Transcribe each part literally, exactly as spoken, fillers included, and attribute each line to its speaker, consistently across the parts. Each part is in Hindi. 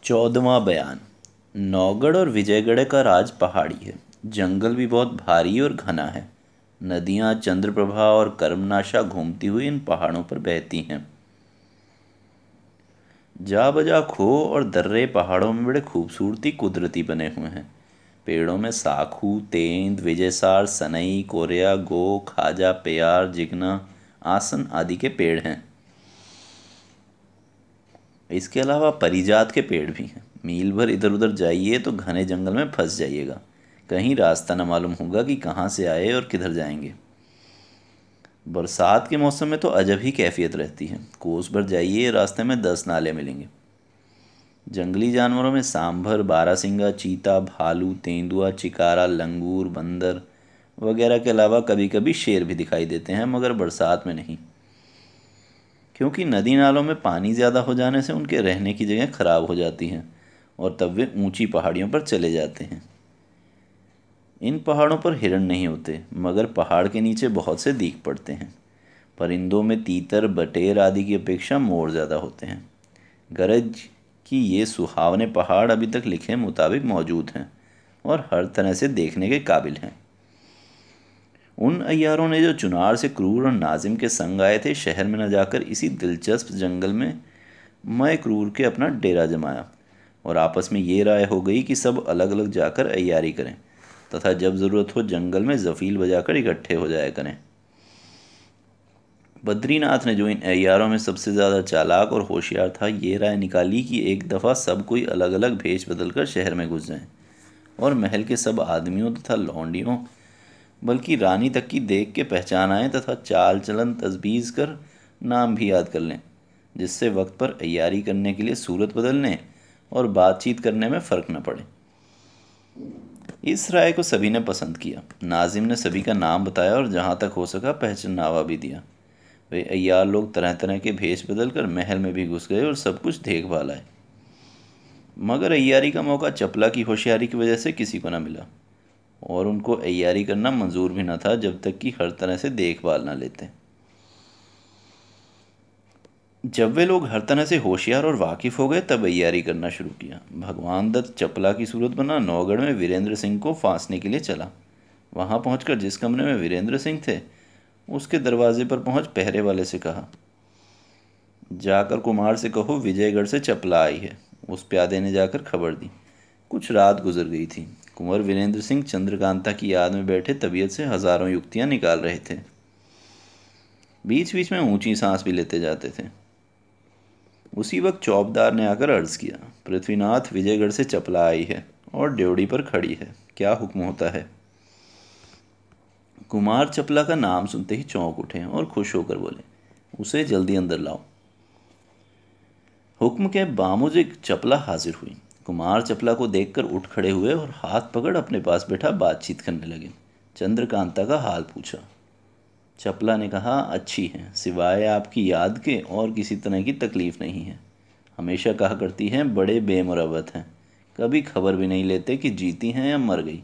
Speaker 1: चौदहवां बयान। नौगढ़ और विजयगढ़ का राज पहाड़ी है। जंगल भी बहुत भारी और घना है। नदियां चंद्रप्रभा और कर्मनाशा घूमती हुई इन पहाड़ों पर बहती हैं। जा बजा खो और दर्रे पहाड़ों में बड़े खूबसूरती कुदरती बने हुए हैं। पेड़ों में साखू, तेंद, विजयसार, सनई, कोरिया, गो, खाजा, प्यार, जिगना, आसन आदि के पेड़ हैं। इसके अलावा परिजात के पेड़ भी हैं। मील भर इधर उधर जाइए तो घने जंगल में फंस जाइएगा। कहीं रास्ता न मालूम होगा कि कहाँ से आए और किधर जाएंगे। बरसात के मौसम में तो अजब ही कैफियत रहती है। कोस भर जाइए, रास्ते में दस नाले मिलेंगे। जंगली जानवरों में सांभर, बारासिंगा, चीता, भालू, तेंदुआ, चिकारा, लंगूर, बंदर वगैरह के अलावा कभी कभी शेर भी दिखाई देते हैं, मगर बरसात में नहीं, क्योंकि नदी नालों में पानी ज़्यादा हो जाने से उनके रहने की जगह खराब हो जाती हैं और तब वे ऊंची पहाड़ियों पर चले जाते हैं। इन पहाड़ों पर हिरण नहीं होते, मगर पहाड़ के नीचे बहुत से दिख पड़ते हैं। परिंदों में तीतर, बटेर आदि की अपेक्षा मोर ज़्यादा होते हैं। गरज कि ये सुहावने पहाड़ अभी तक लिखे मुताबिक मौजूद हैं और हर तरह से देखने के काबिल हैं। उन अय्यारों ने जो चुनार से क्रूर और नाजिम के संग आए थे, शहर में न जाकर इसी दिलचस्प जंगल में मैं क्रूर के अपना डेरा जमाया और आपस में ये राय हो गई कि सब अलग अलग जाकर अय्यारी करें तथा जब ज़रूरत हो जंगल में जफ़ील बजाकर इकट्ठे हो जाया करें। बद्रीनाथ ने, जो इन अय्यारों में सबसे ज़्यादा चालाक और होशियार था, ये राय निकाली कि एक दफ़ा सब कोई अलग अलग भेष बदल कर शहर में घुस जाएं और महल के सब आदमियों तथा लौंडियों, बल्कि रानी तक की देख के पहचान आए तथा चाल चलन तजबीज़ कर नाम भी याद कर लें, जिससे वक्त पर अय्यारी करने के लिए सूरत बदलने और बातचीत करने में फ़र्क न पड़े। इस राय को सभी ने पसंद किया। नाजिम ने सभी का नाम बताया और जहाँ तक हो सका पहचानावा भी दिया। वे अय्यार लोग तरह तरह के भेष बदल कर महल में भी घुस गए और सब कुछ देखभाल आए, मगर अय्यारी का मौका चपला की होशियारी की वजह से किसी को न मिला और उनको अय्यारी करना मंजूर भी न था जब तक कि हर तरह से देखभाल न लेते। जब वे लोग हर तरह से होशियार और वाकिफ़ हो गए तब अय्यारी करना शुरू किया। भगवान दत्त चपला की सूरत बना नौगढ़ में वीरेंद्र सिंह को फांसने के लिए चला। वहाँ पहुंचकर जिस कमरे में वीरेंद्र सिंह थे, उसके दरवाजे पर पहुंच पहरे वाले से कहा, जाकर कुमार से कहो विजयगढ़ से चपला आई है। उस प्यादे ने जाकर खबर दी। कुछ रात गुजर गई थी। कुंवर वीरेंद्र सिंह चंद्रकांता की याद में बैठे तबीयत से हजारों युक्तियां निकाल रहे थे। बीच बीच में ऊंची सांस भी लेते जाते थे। उसी वक्त चौबदार ने आकर अर्ज किया, पृथ्वीनाथ विजयगढ़ से चपला आई है और ड्योढ़ी पर खड़ी है, क्या हुक्म होता है। कुमार चपला का नाम सुनते ही चौंक उठे और खुश होकर बोले, उसे जल्दी अंदर लाओ। हुक्म के बामुज एक चपला हाजिर हुई। कुमार चपला को देखकर उठ खड़े हुए और हाथ पकड़ अपने पास बैठा बातचीत करने लगे। चंद्रकांता का हाल पूछा। चपला ने कहा, अच्छी हैं, सिवाय आपकी याद के और किसी तरह की तकलीफ़ नहीं है। हमेशा कहा करती हैं बड़े बेमुरवत हैं, कभी खबर भी नहीं लेते कि जीती हैं या मर गई।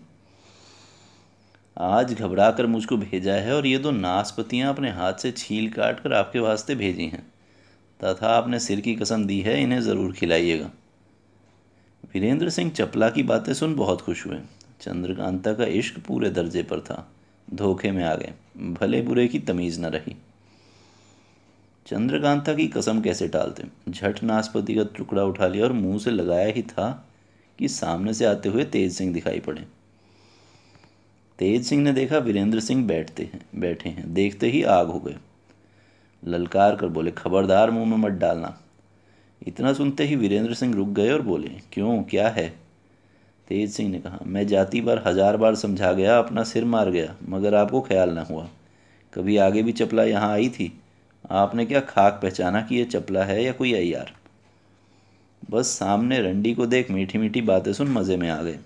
Speaker 1: आज घबरा कर मुझको भेजा है और ये दो नाशपतियाँ अपने हाथ से छील काट कर आपके वास्ते भेजी हैं तथा आपने सिर की कसम दी है इन्हें ज़रूर खिलाइएगा। वीरेंद्र सिंह चपला की बातें सुन बहुत खुश हुए। चंद्रकांता का इश्क पूरे दर्जे पर था। धोखे में आ गए, भले बुरे की तमीज़ न रही। चंद्रकांता की कसम कैसे टालते। झट नाशपति का टुकड़ा उठा लिया और मुंह से लगाया ही था कि सामने से आते हुए तेज सिंह दिखाई पड़े। तेज सिंह ने देखा वीरेंद्र सिंह बैठते हैं बैठे हैं देखते ही आग हो गए। ललकार कर बोले, खबरदार मुंह में मत डालना। इतना सुनते ही वीरेंद्र सिंह रुक गए और बोले, क्यों, क्या है। तेज सिंह ने कहा, मैं जाती बार हजार बार समझा गया, अपना सिर मार गया, मगर आपको ख्याल न हुआ। कभी आगे भी चपला यहाँ आई थी, आपने क्या खाक पहचाना कि ये चपला है या कोई अय्यार। बस सामने रंडी को देख मीठी मीठी बातें सुन मज़े में आ गए।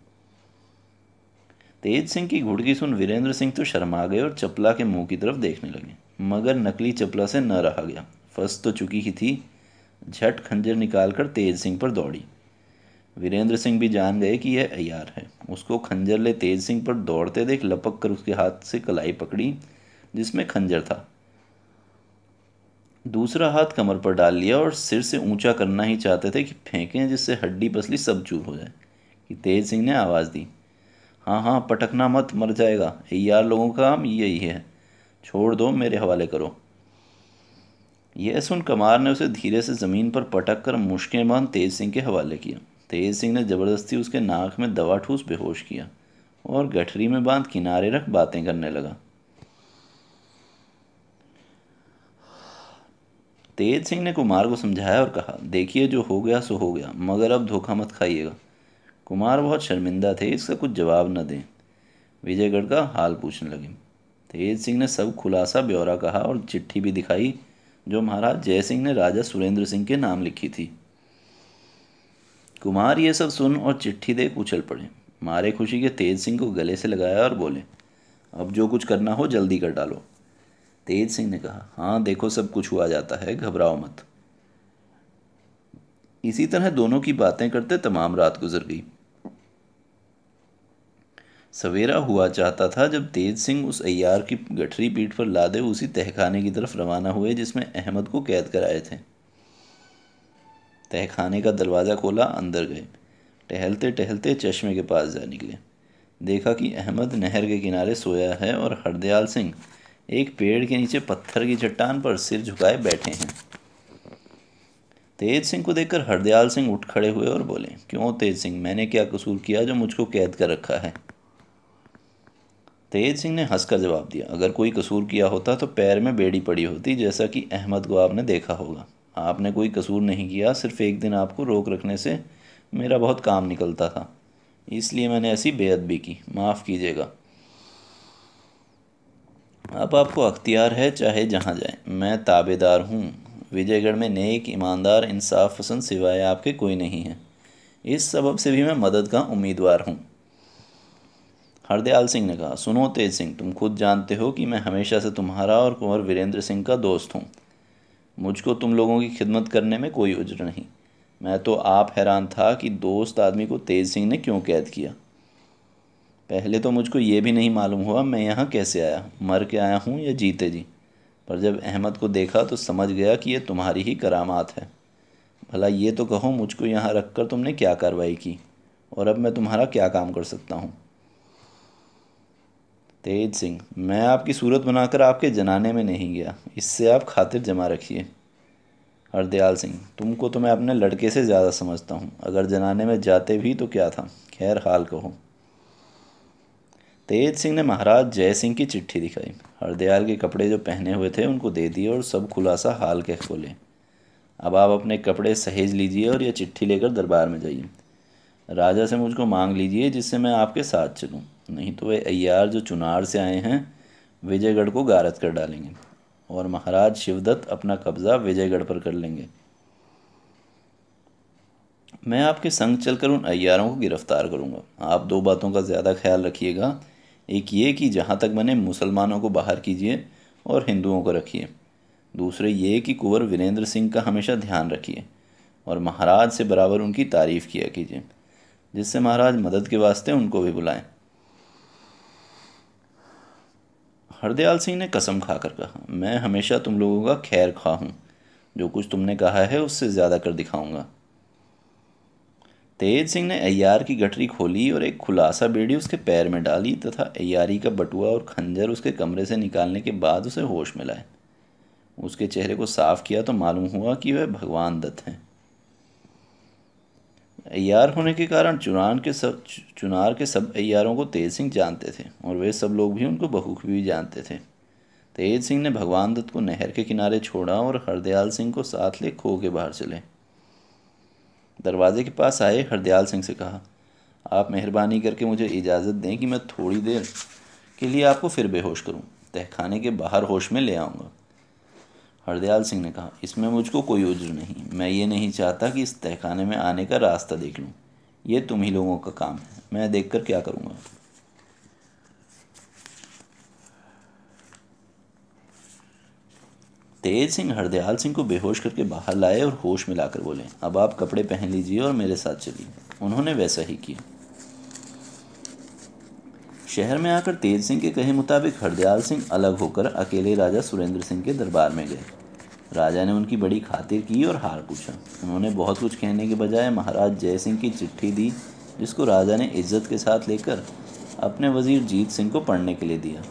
Speaker 1: तेज सिंह की घुड़की सुन वीरेंद्र सिंह तो शर्मा गए और चपला के मुंह की तरफ देखने लगे, मगर नकली चपला से न रहा गया। फंस तो चुकी ही थी। झट खंजर निकालकर तेज सिंह पर दौड़ी। वीरेंद्र सिंह भी जान गए कि यह अय्यार है। उसको खंजर ले तेज सिंह पर दौड़ते देख लपक कर उसके हाथ से कलाई पकड़ी जिसमें खंजर था दूसरा हाथ कमर पर डाल लिया और सिर से ऊंचा करना ही चाहते थे कि फेंकें जिससे हड्डी पसली सब चूर हो जाए कि तेज सिंह ने आवाज़ दी, हाँ हाँ पटकना मत, मर जाएगा। यार लोगों का काम यही है, छोड़ दो, मेरे हवाले करो। यह सुन कमार ने उसे धीरे से ज़मीन पर पटक कर मुश्किल बांध तेज सिंह के हवाले किया। तेज सिंह ने ज़बरदस्ती उसके नाक में दवा ठूस बेहोश किया और गठरी में बांध किनारे रख बातें करने लगा। तेज सिंह ने कुमार को समझाया और कहा, देखिए जो हो गया सो हो गया, मगर अब धोखा मत खाइएगा। कुमार बहुत शर्मिंदा थे, इसका कुछ जवाब न दें। विजयगढ़ का हाल पूछने लगे। तेज सिंह ने सब खुलासा ब्यौरा कहा और चिट्ठी भी दिखाई जो महाराज जय सिंह ने राजा सुरेंद्र सिंह के नाम लिखी थी। कुमार ये सब सुन और चिट्ठी देख उछल पड़े। मारे खुशी के तेज सिंह को गले से लगाया और बोले, अब जो कुछ करना हो जल्दी कर डालो। तेज सिंह ने कहा, हाँ देखो सब कुछ हुआ जाता है, घबराओ मत। इसी तरह दोनों की बातें करते तमाम रात गुजर गई। सवेरा हुआ चाहता था जब तेज सिंह उस अय्यार की गठरी पीठ पर लादे उसी तहखाने की तरफ रवाना हुए जिसमें अहमद को कैद कराए थे। तहखाने का दरवाज़ा खोला, अंदर गए। टहलते टहलते चश्मे के पास जा निकले। देखा कि अहमद नहर के किनारे सोया है और हरदयाल सिंह एक पेड़ के नीचे पत्थर की चट्टान पर सिर झुकाए बैठे हैं। तेज सिंह को देखकर हरदयाल सिंह उठ खड़े हुए और बोले, क्यों तेज सिंह, मैंने क्या कसूर किया जो मुझको कैद कर रखा है? तेज सिंह ने हंसकर जवाब दिया, अगर कोई कसूर किया होता तो पैर में बेड़ी पड़ी होती, जैसा कि अहमद को आपने देखा होगा। आपने कोई कसूर नहीं किया, सिर्फ एक दिन आपको रोक रखने से मेरा बहुत काम निकलता था, इसलिए मैंने ऐसी बेअदबी की, माफ़ कीजिएगा। अब आपको अख्तियार है, चाहे जहाँ जाए, मैं ताबेदार हूँ। विजयगढ़ में नेक, ईमानदार, इंसाफ पसंद सिवाय आपके कोई नहीं है। इस सबब से भी मैं मदद का उम्मीदवार हूँ। हरदयाल सिंह ने कहा, सुनो तेज सिंह, तुम खुद जानते हो कि मैं हमेशा से तुम्हारा और कुंवर वीरेंद्र सिंह का दोस्त हूँ। मुझको तुम लोगों की खिदमत करने में कोई उज्र नहीं। मैं तो आप हैरान था कि दोस्त आदमी को तेज सिंह ने क्यों कैद किया। पहले तो मुझको ये भी नहीं मालूम हुआ मैं यहाँ कैसे आया, मर के आया हूँ या जीते जी। पर जब अहमद को देखा तो समझ गया कि ये तुम्हारी ही करामात है। भला ये तो कहो, मुझको यहाँ रख कर तुमने क्या कार्रवाई की, और अब मैं तुम्हारा क्या काम कर सकता हूँ? तेज सिंह, मैं आपकी सूरत बनाकर आपके जनाने में नहीं गया, इससे आप खातिर जमा रखिए। हरदयाल सिंह, तुमको तो मैं अपने लड़के से ज़्यादा समझता हूँ, अगर जनाने में जाते भी तो क्या था, खैर हाल कहो। तेज सिंह ने महाराज जय सिंह की चिट्ठी दिखाई। हरदयाल के कपड़े जो पहने हुए थे उनको दे दिए और सब खुलासा हाल के खोले। अब आप अपने कपड़े सहेज लीजिए और यह चिट्ठी लेकर दरबार में जाइए। राजा से मुझको मांग लीजिए जिससे मैं आपके साथ चलूं, नहीं तो वे अय्यार जो चुनार से आए हैं विजयगढ़ को गारत कर डालेंगे और महाराज शिवदत्त अपना कब्ज़ा विजयगढ़ पर कर लेंगे। मैं आपके संग चलकर उन अय्यारों को गिरफ्तार करूंगा। आप दो बातों का ज़्यादा ख्याल रखिएगा, एक ये कि जहाँ तक बने मुसलमानों को बाहर कीजिए और हिंदुओं को रखिए। दूसरे ये कि कुंवर वीरेंद्र सिंह का हमेशा ध्यान रखिए और महाराज से बराबर उनकी तारीफ़ किया कीजिए, जिससे महाराज मदद के वास्ते उनको भी बुलाएं। हरदयाल सिंह ने कसम खाकर कहा, मैं हमेशा तुम लोगों का खैर खा हूँ, जो कुछ तुमने कहा है उससे ज़्यादा कर दिखाऊंगा। तेज सिंह ने अय्यार की गठरी खोली और एक खुलासा बेड़ी उसके पैर में डाली तथा अय्यारी का बटुआ और खंजर उसके कमरे से निकालने के बाद उसे होश में लाए। उसके चेहरे को साफ किया तो मालूम हुआ कि वह भगवान दत्त हैं। अय्यार होने के कारण चुनार के सब चुनार के सब अय्यारों को तेज सिंह जानते थे और वे सब लोग भी उनको बखूबी जानते थे। तेज सिंह ने भगवान दत्त को नहर के किनारे छोड़ा और हरदयाल सिंह को साथ ले खो के बाहर चले। दरवाजे के पास आए हरदयाल सिंह से कहा, आप मेहरबानी करके मुझे इजाज़त दें कि मैं थोड़ी देर के लिए आपको फिर बेहोश करूं, तहखाने के बाहर होश में ले आऊँगा। हरदयाल सिंह ने कहा, इसमें मुझको कोई उज्र नहीं, मैं ये नहीं चाहता कि इस तहखाने में आने का रास्ता देख लूँ, ये तुम ही लोगों का काम है, मैं देखकर क्या करूँगा। तेज सिंह हरदयाल सिंह को बेहोश करके बाहर लाए और होश में लाकर बोले, अब आप कपड़े पहन लीजिए और मेरे साथ चलिए। उन्होंने वैसा ही किया। शहर में आकर तेज सिंह के कहे मुताबिक हरदयाल सिंह अलग होकर अकेले राजा सुरेंद्र सिंह के दरबार में गए। राजा ने उनकी बड़ी खातिर की और हाल पूछा। उन्होंने बहुत कुछ कहने के बजाय महाराज जय सिंह की चिट्ठी दी, जिसको राजा ने इज्जत के साथ लेकर अपने वजीर जीत सिंह को पढ़ने के लिए दिया।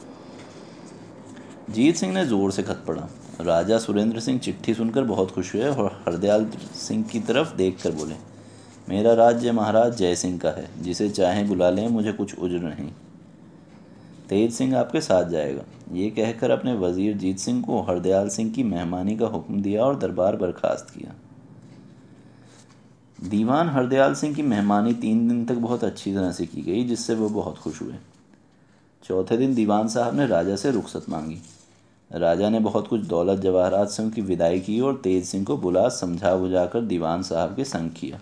Speaker 1: जीत सिंह ने जोर से खत पढ़ा। राजा सुरेंद्र सिंह चिट्ठी सुनकर बहुत खुश हुए और हरदयाल सिंह की तरफ देखकर बोले, मेरा राज्य महाराज जय सिंह का है, जिसे चाहें बुला लें, मुझे कुछ उज्र नहीं। तेज सिंह आपके साथ जाएगा। ये कहकर अपने वजीर जीत सिंह को हरदयाल सिंह की मेहमानी का हुक्म दिया और दरबार बर्खास्त किया। दीवान हरदयाल सिंह की मेहमानी तीन दिन तक बहुत अच्छी तरह से की गई, जिससे वो बहुत खुश हुए। चौथे दिन दीवान साहब ने राजा से रुखसत मांगी। राजा ने बहुत कुछ दौलत जवाहरात से उनकी विदाई की और तेज सिंह को बुला समझा बुझाकर दीवान साहब के संग किया।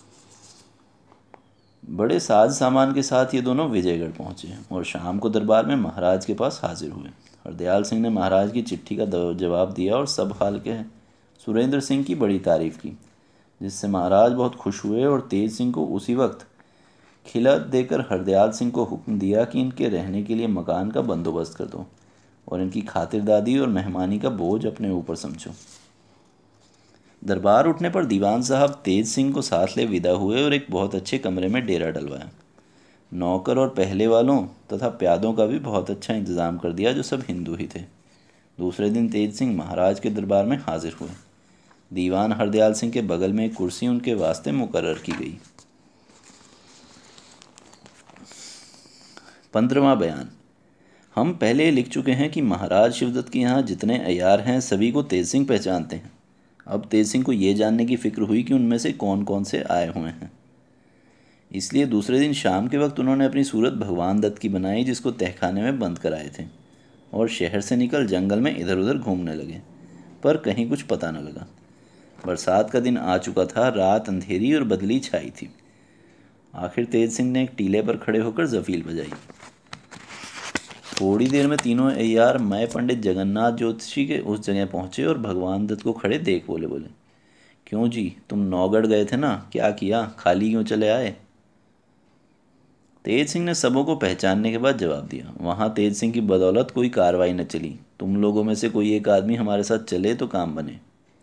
Speaker 1: बड़े साज सामान के साथ ये दोनों विजयगढ़ पहुंचे और शाम को दरबार में महाराज के पास हाजिर हुए। हरदयाल सिंह ने महाराज की चिट्ठी का जवाब दिया और सब हाल के सुरेंद्र सिंह की बड़ी तारीफ की, जिससे महाराज बहुत खुश हुए और तेज सिंह को उसी वक्त खिलत देकर हरदयाल सिंह को हुक्म दिया कि इनके रहने के लिए मकान का बंदोबस्त कर दो और इनकी खातिरदारी और मेहमानी का बोझ अपने ऊपर समझो। दरबार उठने पर दीवान साहब तेज सिंह को साथ ले विदा हुए और एक बहुत अच्छे कमरे में डेरा डलवाया। नौकर और पहले वालों तथा प्यादों का भी बहुत अच्छा इंतजाम कर दिया, जो सब हिंदू ही थे। दूसरे दिन तेज सिंह महाराज के दरबार में हाजिर हुए। दीवान हरदयाल सिंह के बगल में एक कुर्सी उनके वास्ते मुकर्रर की गई। पंद्रहवां बयान। हम पहले लिख चुके हैं कि महाराज शिवदत्त के यहाँ जितने अय्यार हैं सभी को तेज सिंह पहचानते हैं। अब तेज सिंह को ये जानने की फिक्र हुई कि उनमें से कौन कौन से आए हुए हैं। इसलिए दूसरे दिन शाम के वक्त उन्होंने अपनी सूरत भगवान दत्त की बनाई, जिसको तहखाने में बंद कराए थे, और शहर से निकल जंगल में इधर उधर घूमने लगे, पर कहीं कुछ पता न लगा। बरसात का दिन आ चुका था, रात अंधेरी और बदली छाई थी। आखिर तेज सिंह ने एक टीले पर खड़े होकर जफील बजाई। थोड़ी देर में तीनों अय्यार मैं पंडित जगन्नाथ ज्योतिषी के उस जगह पहुंचे और भगवान दत्त को खड़े देख बोले बोले क्यों जी, तुम नौगढ़ गए थे ना, क्या किया, खाली क्यों चले आए? तेज सिंह ने सबों को पहचानने के बाद जवाब दिया, वहाँ तेज सिंह की बदौलत कोई कार्रवाई न चली। तुम लोगों में से कोई एक आदमी हमारे साथ चले तो काम बने।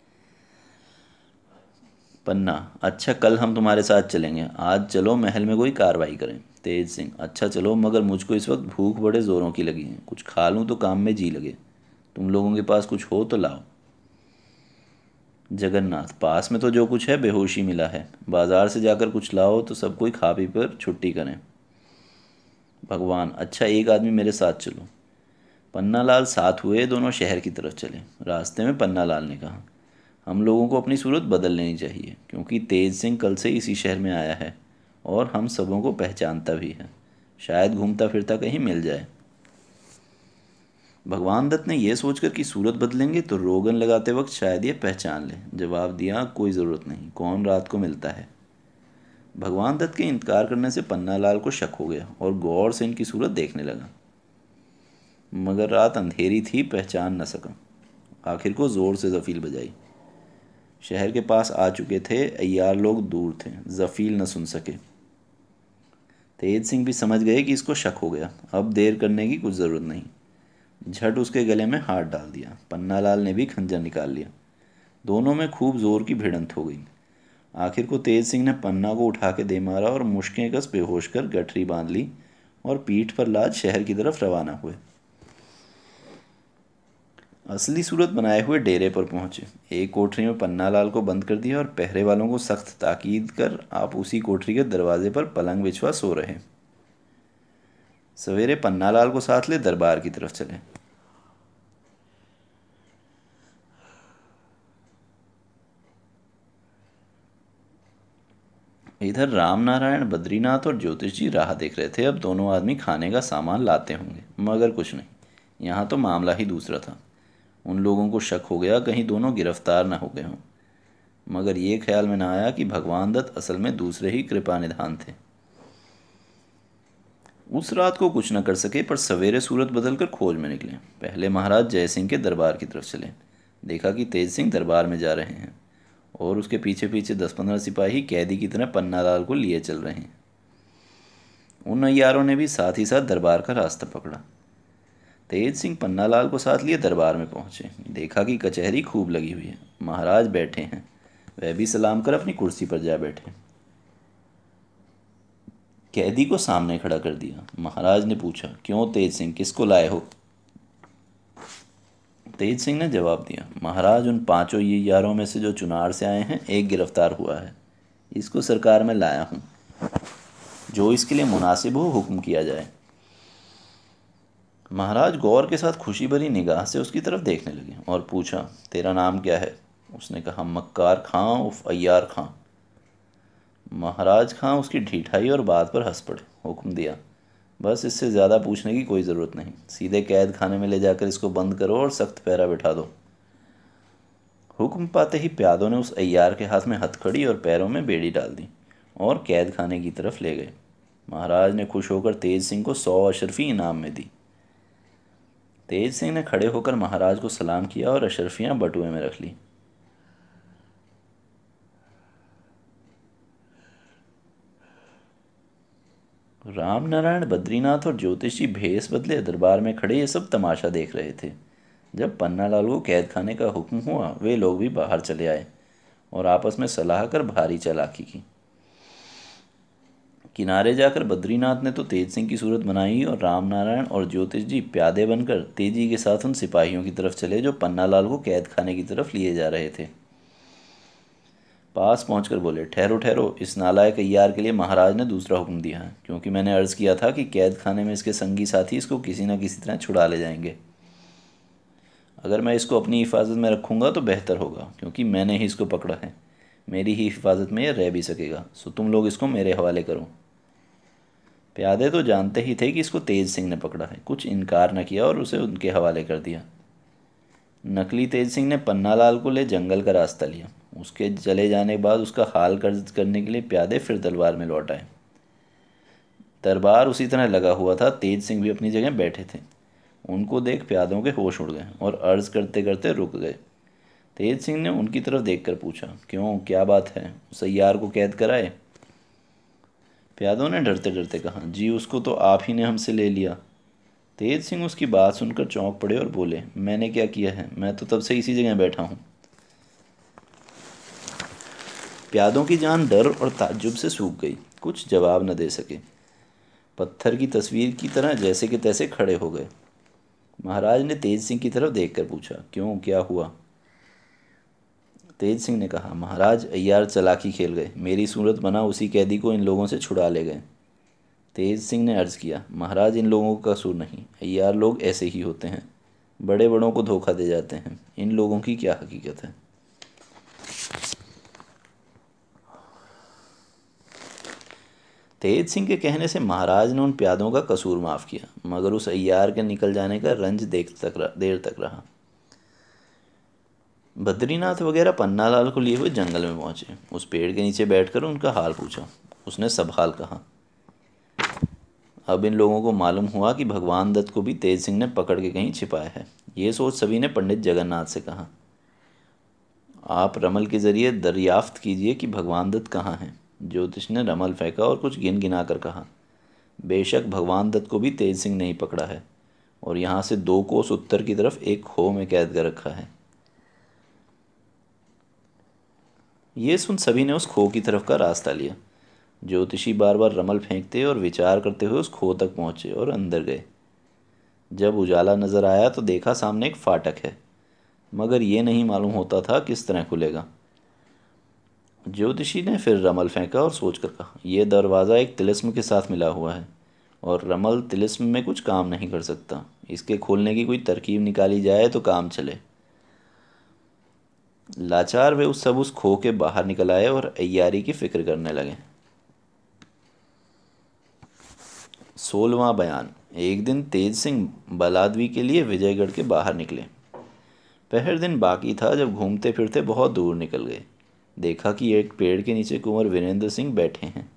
Speaker 1: पन्ना, अच्छा कल हम तुम्हारे साथ चलेंगे, आज चलो महल में कोई कार्रवाई करें। तेज सिंह, अच्छा चलो, मगर मुझको इस वक्त भूख बड़े ज़ोरों की लगी है, कुछ खा लूँ तो काम में जी लगे। तुम लोगों के पास कुछ हो तो लाओ। जगन्नाथ, पास में तो जो कुछ है बेहोशी मिला है, बाजार से जाकर कुछ लाओ तो सब कोई खा पी कर छुट्टी करें। भगवान, अच्छा एक आदमी मेरे साथ चलो। पन्नालाल साथ हुए, दोनों शहर की तरफ चले। रास्ते में पन्नालाल ने कहा, हम लोगों को अपनी सूरत बदल लेनी चाहिए, क्योंकि तेज सिंह कल से इसी शहर में आया है और हम सबों को पहचानता भी है, शायद घूमता फिरता कहीं मिल जाए। भगवान दत्त ने यह सोचकर कि सूरत बदलेंगे तो रोगन लगाते वक्त शायद ये पहचान ले, जवाब दिया, कोई ज़रूरत नहीं, कौन रात को मिलता है। भगवान दत्त के इनकार करने से पन्नालाल को शक हो गया और गौर से इनकी सूरत देखने लगा, मगर रात अंधेरी थी, पहचान न सका। आखिर को ज़ोर से जफील बजाई। शहर के पास आ चुके थे, अय्यार लोग दूर थे, जफील न सुन सके। तेज सिंह भी समझ गए कि इसको शक हो गया, अब देर करने की कुछ ज़रूरत नहीं। झट उसके गले में हाथ डाल दिया। पन्नालाल ने भी खंजर निकाल लिया। दोनों में खूब जोर की भिड़ंत हो गई। आखिर को तेज सिंह ने पन्ना को उठा के दे मारा और मुश्कें कस बेहोश कर गठरी बांध ली और पीठ पर लाद शहर की तरफ रवाना हुए। असली सूरत बनाए हुए डेरे पर पहुंचे। एक कोठरी में पन्नालाल को बंद कर दिया और पहरे वालों को सख्त ताकीद कर आप उसी कोठरी के दरवाजे पर पलंग बिछवा सो रहे। सवेरे पन्नालाल को साथ ले दरबार की तरफ चले। इधर राम नारायण, बद्रीनाथ और ज्योतिष जी राह देख रहे थे। अब दोनों आदमी खाने का सामान लाते होंगे, मगर कुछ नहीं। यहाँ तो मामला ही दूसरा था। उन लोगों को शक हो गया कहीं दोनों गिरफ्तार न हो गए हों, मगर ये ख्याल में न आया कि भगवान दत्त असल में दूसरे ही कृपा निधान थे। उस रात को कुछ न कर सके, पर सवेरे सूरत बदलकर खोज में निकले। पहले महाराज जय सिंह के दरबार की तरफ चले। देखा कि तेज सिंह दरबार में जा रहे हैं और उसके पीछे पीछे दस पंद्रह सिपाही कैदी की तरह पन्नालाल को लिए चल रहे हैं। उन अय्यारों ने भी साथ ही साथ दरबार का रास्ता पकड़ा। तेज सिंह पन्नालाल को साथ लिए दरबार में पहुंचे। देखा कि कचहरी खूब लगी हुई है, महाराज बैठे हैं। वह भी सलाम कर अपनी कुर्सी पर जा बैठे। कैदी को सामने खड़ा कर दिया। महाराज ने पूछा, क्यों तेज सिंह, किसको लाए हो? तेज सिंह ने जवाब दिया, महाराज उन पांचों ये यारों में से जो चुनार से आए हैं, एक गिरफ्तार हुआ है। इसको सरकार में लाया हूँ। जो इसके लिए मुनासिब हो हुक्म किया जाए। महाराज गौर के साथ खुशी भरी निगाह से उसकी तरफ देखने लगे और पूछा, तेरा नाम क्या है? उसने कहा, मक्कार खां उफ अय्यार खां। महाराज खां उसकी ढीठाई और बात पर हंस पड़े। हुक्म दिया, बस इससे ज़्यादा पूछने की कोई ज़रूरत नहीं। सीधे कैद खाने में ले जाकर इसको बंद करो और सख्त पहरा बिठा दो। हुक्म पाते ही प्यादों ने उस अय्यार के हाथ में हथकड़ी और पैरों में बेड़ी डाल दी और कैद खाने की तरफ ले गए। महाराज ने खुश होकर तेज सिंह को सौ अशरफी इनाम में दी। तेज सिंह ने खड़े होकर महाराज को सलाम किया और अशरफियाँ बटुए में रख ली। राम नारायण, बद्रीनाथ और ज्योतिषी भेस बदले दरबार में खड़े ये सब तमाशा देख रहे थे। जब पन्नालाल को कैद खाने का हुक्म हुआ, वे लोग भी बाहर चले आए और आपस में सलाह कर भारी चालाकी की। किनारे जाकर बद्रीनाथ ने तो तेज सिंह की सूरत बनाई और राम नारायण और ज्योतिष जी प्यादे बनकर तेजी के साथ उन सिपाहियों की तरफ चले जो पन्नालाल को कैद खाने की तरफ लिए जा रहे थे। पास पहुंचकर बोले, ठहरो ठहरो, इस नालायक अय्यार के लिए महाराज ने दूसरा हुक्म दिया है, क्योंकि मैंने अर्ज़ किया था कि कैद खाने में इसके संगी साथी इसको किसी न किसी तरह छुड़ा ले जाएंगे। अगर मैं इसको अपनी हिफाजत में रखूँगा तो बेहतर होगा, क्योंकि मैंने ही इसको पकड़ा है। मेरी ही हिफाजत में यह रह भी सकेगा, सो तुम लोग इसको मेरे हवाले करो। प्यादे तो जानते ही थे कि इसको तेज सिंह ने पकड़ा है, कुछ इनकार न किया और उसे उनके हवाले कर दिया। नकली तेज सिंह ने पन्नालाल को ले जंगल का रास्ता लिया। उसके चले जाने के बाद उसका हाल कर्ज करने के लिए प्यादे फिर दरबार में लौट आए। दरबार उसी तरह लगा हुआ था। तेज सिंह भी अपनी जगह बैठे थे। उनको देख प्यादों के होश उड़ गए और अर्ज़ करते करते रुक गए। तेज सिंह ने उनकी तरफ देखकर पूछा, क्यों, क्या बात है? उस अय्यार को कैद कराए? प्यादों ने डरते डरते कहा, जी उसको तो आप ही ने हमसे ले लिया। तेज सिंह उसकी बात सुनकर चौंक पड़े और बोले, मैंने क्या किया है? मैं तो तब से इसी जगह बैठा हूँ। प्यादों की जान डर और ताज्जुब से सूख गई, कुछ जवाब न दे सके। पत्थर की तस्वीर की तरह जैसे कि तैसे खड़े हो गए। महाराज ने तेज सिंह की तरफ देखकर पूछा, क्यों, क्या हुआ? तेज सिंह ने कहा, महाराज अय्यार चालाकी खेल गए, मेरी सूरत बना उसी कैदी को इन लोगों से छुड़ा ले गए। तेज सिंह ने अर्ज़ किया, महाराज इन लोगों का कसूर नहीं, अय्यार लोग ऐसे ही होते हैं, बड़े बड़ों को धोखा दे जाते हैं। इन लोगों की क्या हकीकत है? तेज सिंह के कहने से महाराज ने उन प्यादों का कसूर माफ़ किया, मगर उस अय्यार के निकल जाने का रंज देख तक रहा, देर तक रहा। बद्रीनाथ वगैरह पन्नालाल को लिए हुए जंगल में पहुंचे। उस पेड़ के नीचे बैठकर उनका हाल पूछा। उसने सब हाल कहा। अब इन लोगों को मालूम हुआ कि भगवान दत्त को भी तेज सिंह ने पकड़ के कहीं छिपाया है। ये सोच सभी ने पंडित जगन्नाथ से कहा, आप रमल के ज़रिए दरियाफ्त कीजिए कि भगवान दत्त कहाँ हैं। ज्योतिष ने रमल फेंका और कुछ गिन गिना कर कहा, बेशक भगवान दत्त को भी तेज सिंह नहीं पकड़ा है और यहाँ से दो कोस उत्तर की तरफ एक खो में कैद कर रखा है। ये सुन सभी ने उस खो की तरफ का रास्ता लिया। ज्योतिषी बार बार रमल फेंकते और विचार करते हुए उस खो तक पहुँचे और अंदर गए। जब उजाला नज़र आया तो देखा सामने एक फाटक है, मगर ये नहीं मालूम होता था किस तरह खुलेगा। ज्योतिषी ने फिर रमल फेंका और सोचकर कहा, यह दरवाज़ा एक तिलिस्म के साथ मिला हुआ है और रमल तिलिस्म में कुछ काम नहीं कर सकता। इसके खोलने की कोई तरकीब निकाली जाए तो काम चले। लाचार वे उस सब उस खो के बाहर निकल आए और अय्यारी की फिक्र करने लगे। सोलवां बयान। एक दिन तेज सिंह बलादवी के लिए विजयगढ़ के बाहर निकले। पहर दिन बाकी था जब घूमते फिरते बहुत दूर निकल गए। देखा कि एक पेड़ के नीचे कुंवर वीरेंद्र सिंह बैठे हैं।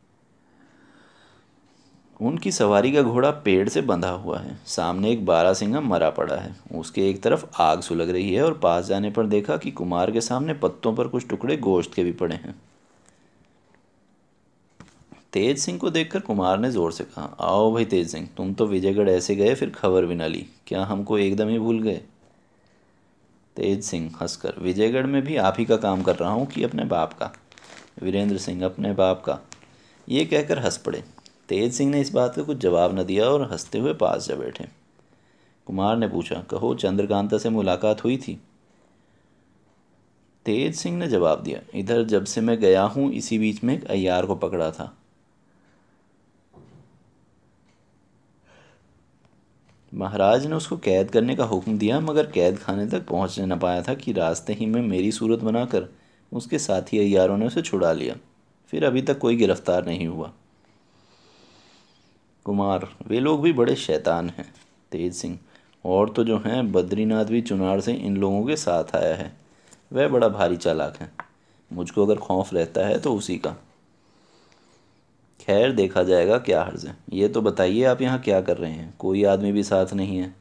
Speaker 1: उनकी सवारी का घोड़ा पेड़ से बंधा हुआ है। सामने एक बारहसिंगा मरा पड़ा है। उसके एक तरफ आग सुलग रही है और पास जाने पर देखा कि कुमार के सामने पत्तों पर कुछ टुकड़े गोश्त के भी पड़े हैं। तेज सिंह को देखकर कुमार ने जोर से कहा, आओ भाई तेज सिंह, तुम तो विजयगढ़ ऐसे गए फिर खबर भी न ली, क्या हमको एकदम ही भूल गए? तेज सिंह हंसकर, विजयगढ़ में भी आप ही का काम कर रहा हूँ कि अपने बाप का? वीरेंद्र सिंह, अपने बाप का। ये कहकर हंस पड़े। तेज सिंह ने इस बात का कुछ जवाब न दिया और हंसते हुए पास जा बैठे। कुमार ने पूछा, कहो चंद्रकांता से मुलाकात हुई थी? तेज सिंह ने जवाब दिया, इधर जब से मैं गया हूँ इसी बीच में एक अय्यार को पकड़ा था। महाराज ने उसको कैद करने का हुक्म दिया, मगर कैद खाने तक पहुंचने न पाया था कि रास्ते ही में मेरी सूरत बनाकर उसके साथी अय्यारों ने उसे छुड़ा लिया। फिर अभी तक कोई गिरफ्तार नहीं हुआ। कुमार, वे लोग भी बड़े शैतान हैं। तेज सिंह, और तो जो हैं, बद्रीनाथ भी चुनार से इन लोगों के साथ आया है। वह बड़ा भारी चालाक है। मुझको अगर खौफ रहता है तो उसी का। खैर देखा जाएगा, क्या हर्ज है। ये तो बताइए आप यहाँ क्या कर रहे हैं? कोई आदमी भी साथ नहीं है?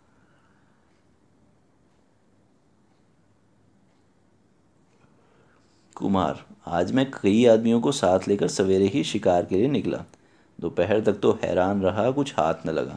Speaker 1: कुमार, आज मैं कई आदमियों को साथ लेकर सवेरे ही शिकार के लिए निकला। दोपहर तक तो हैरान रहा, कुछ हाथ न लगा।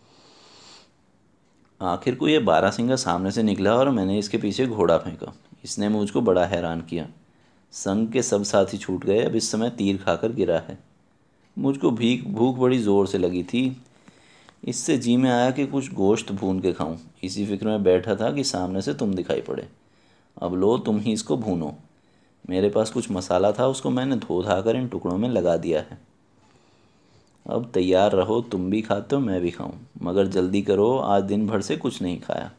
Speaker 1: आखिर को ये बारहसिंगा सामने से निकला और मैंने इसके पीछे घोड़ा फेंका। इसने मुझको बड़ा हैरान किया। संग के सब साथी छूट गए, अब इस समय तीर खाकर गिरा है। मुझको भीख भूख बड़ी ज़ोर से लगी थी। इससे जी में आया कि कुछ गोश्त भून के खाऊं। इसी फिक्र में बैठा था कि सामने से तुम दिखाई पड़े। अब लो, तुम ही इसको भूनो। मेरे पास कुछ मसाला था, उसको मैंने धो धाकर इन टुकड़ों में लगा दिया है। अब तैयार रहो, तुम भी खाते हो मैं भी खाऊं, मगर जल्दी करो, आज दिन भर से कुछ नहीं खाया।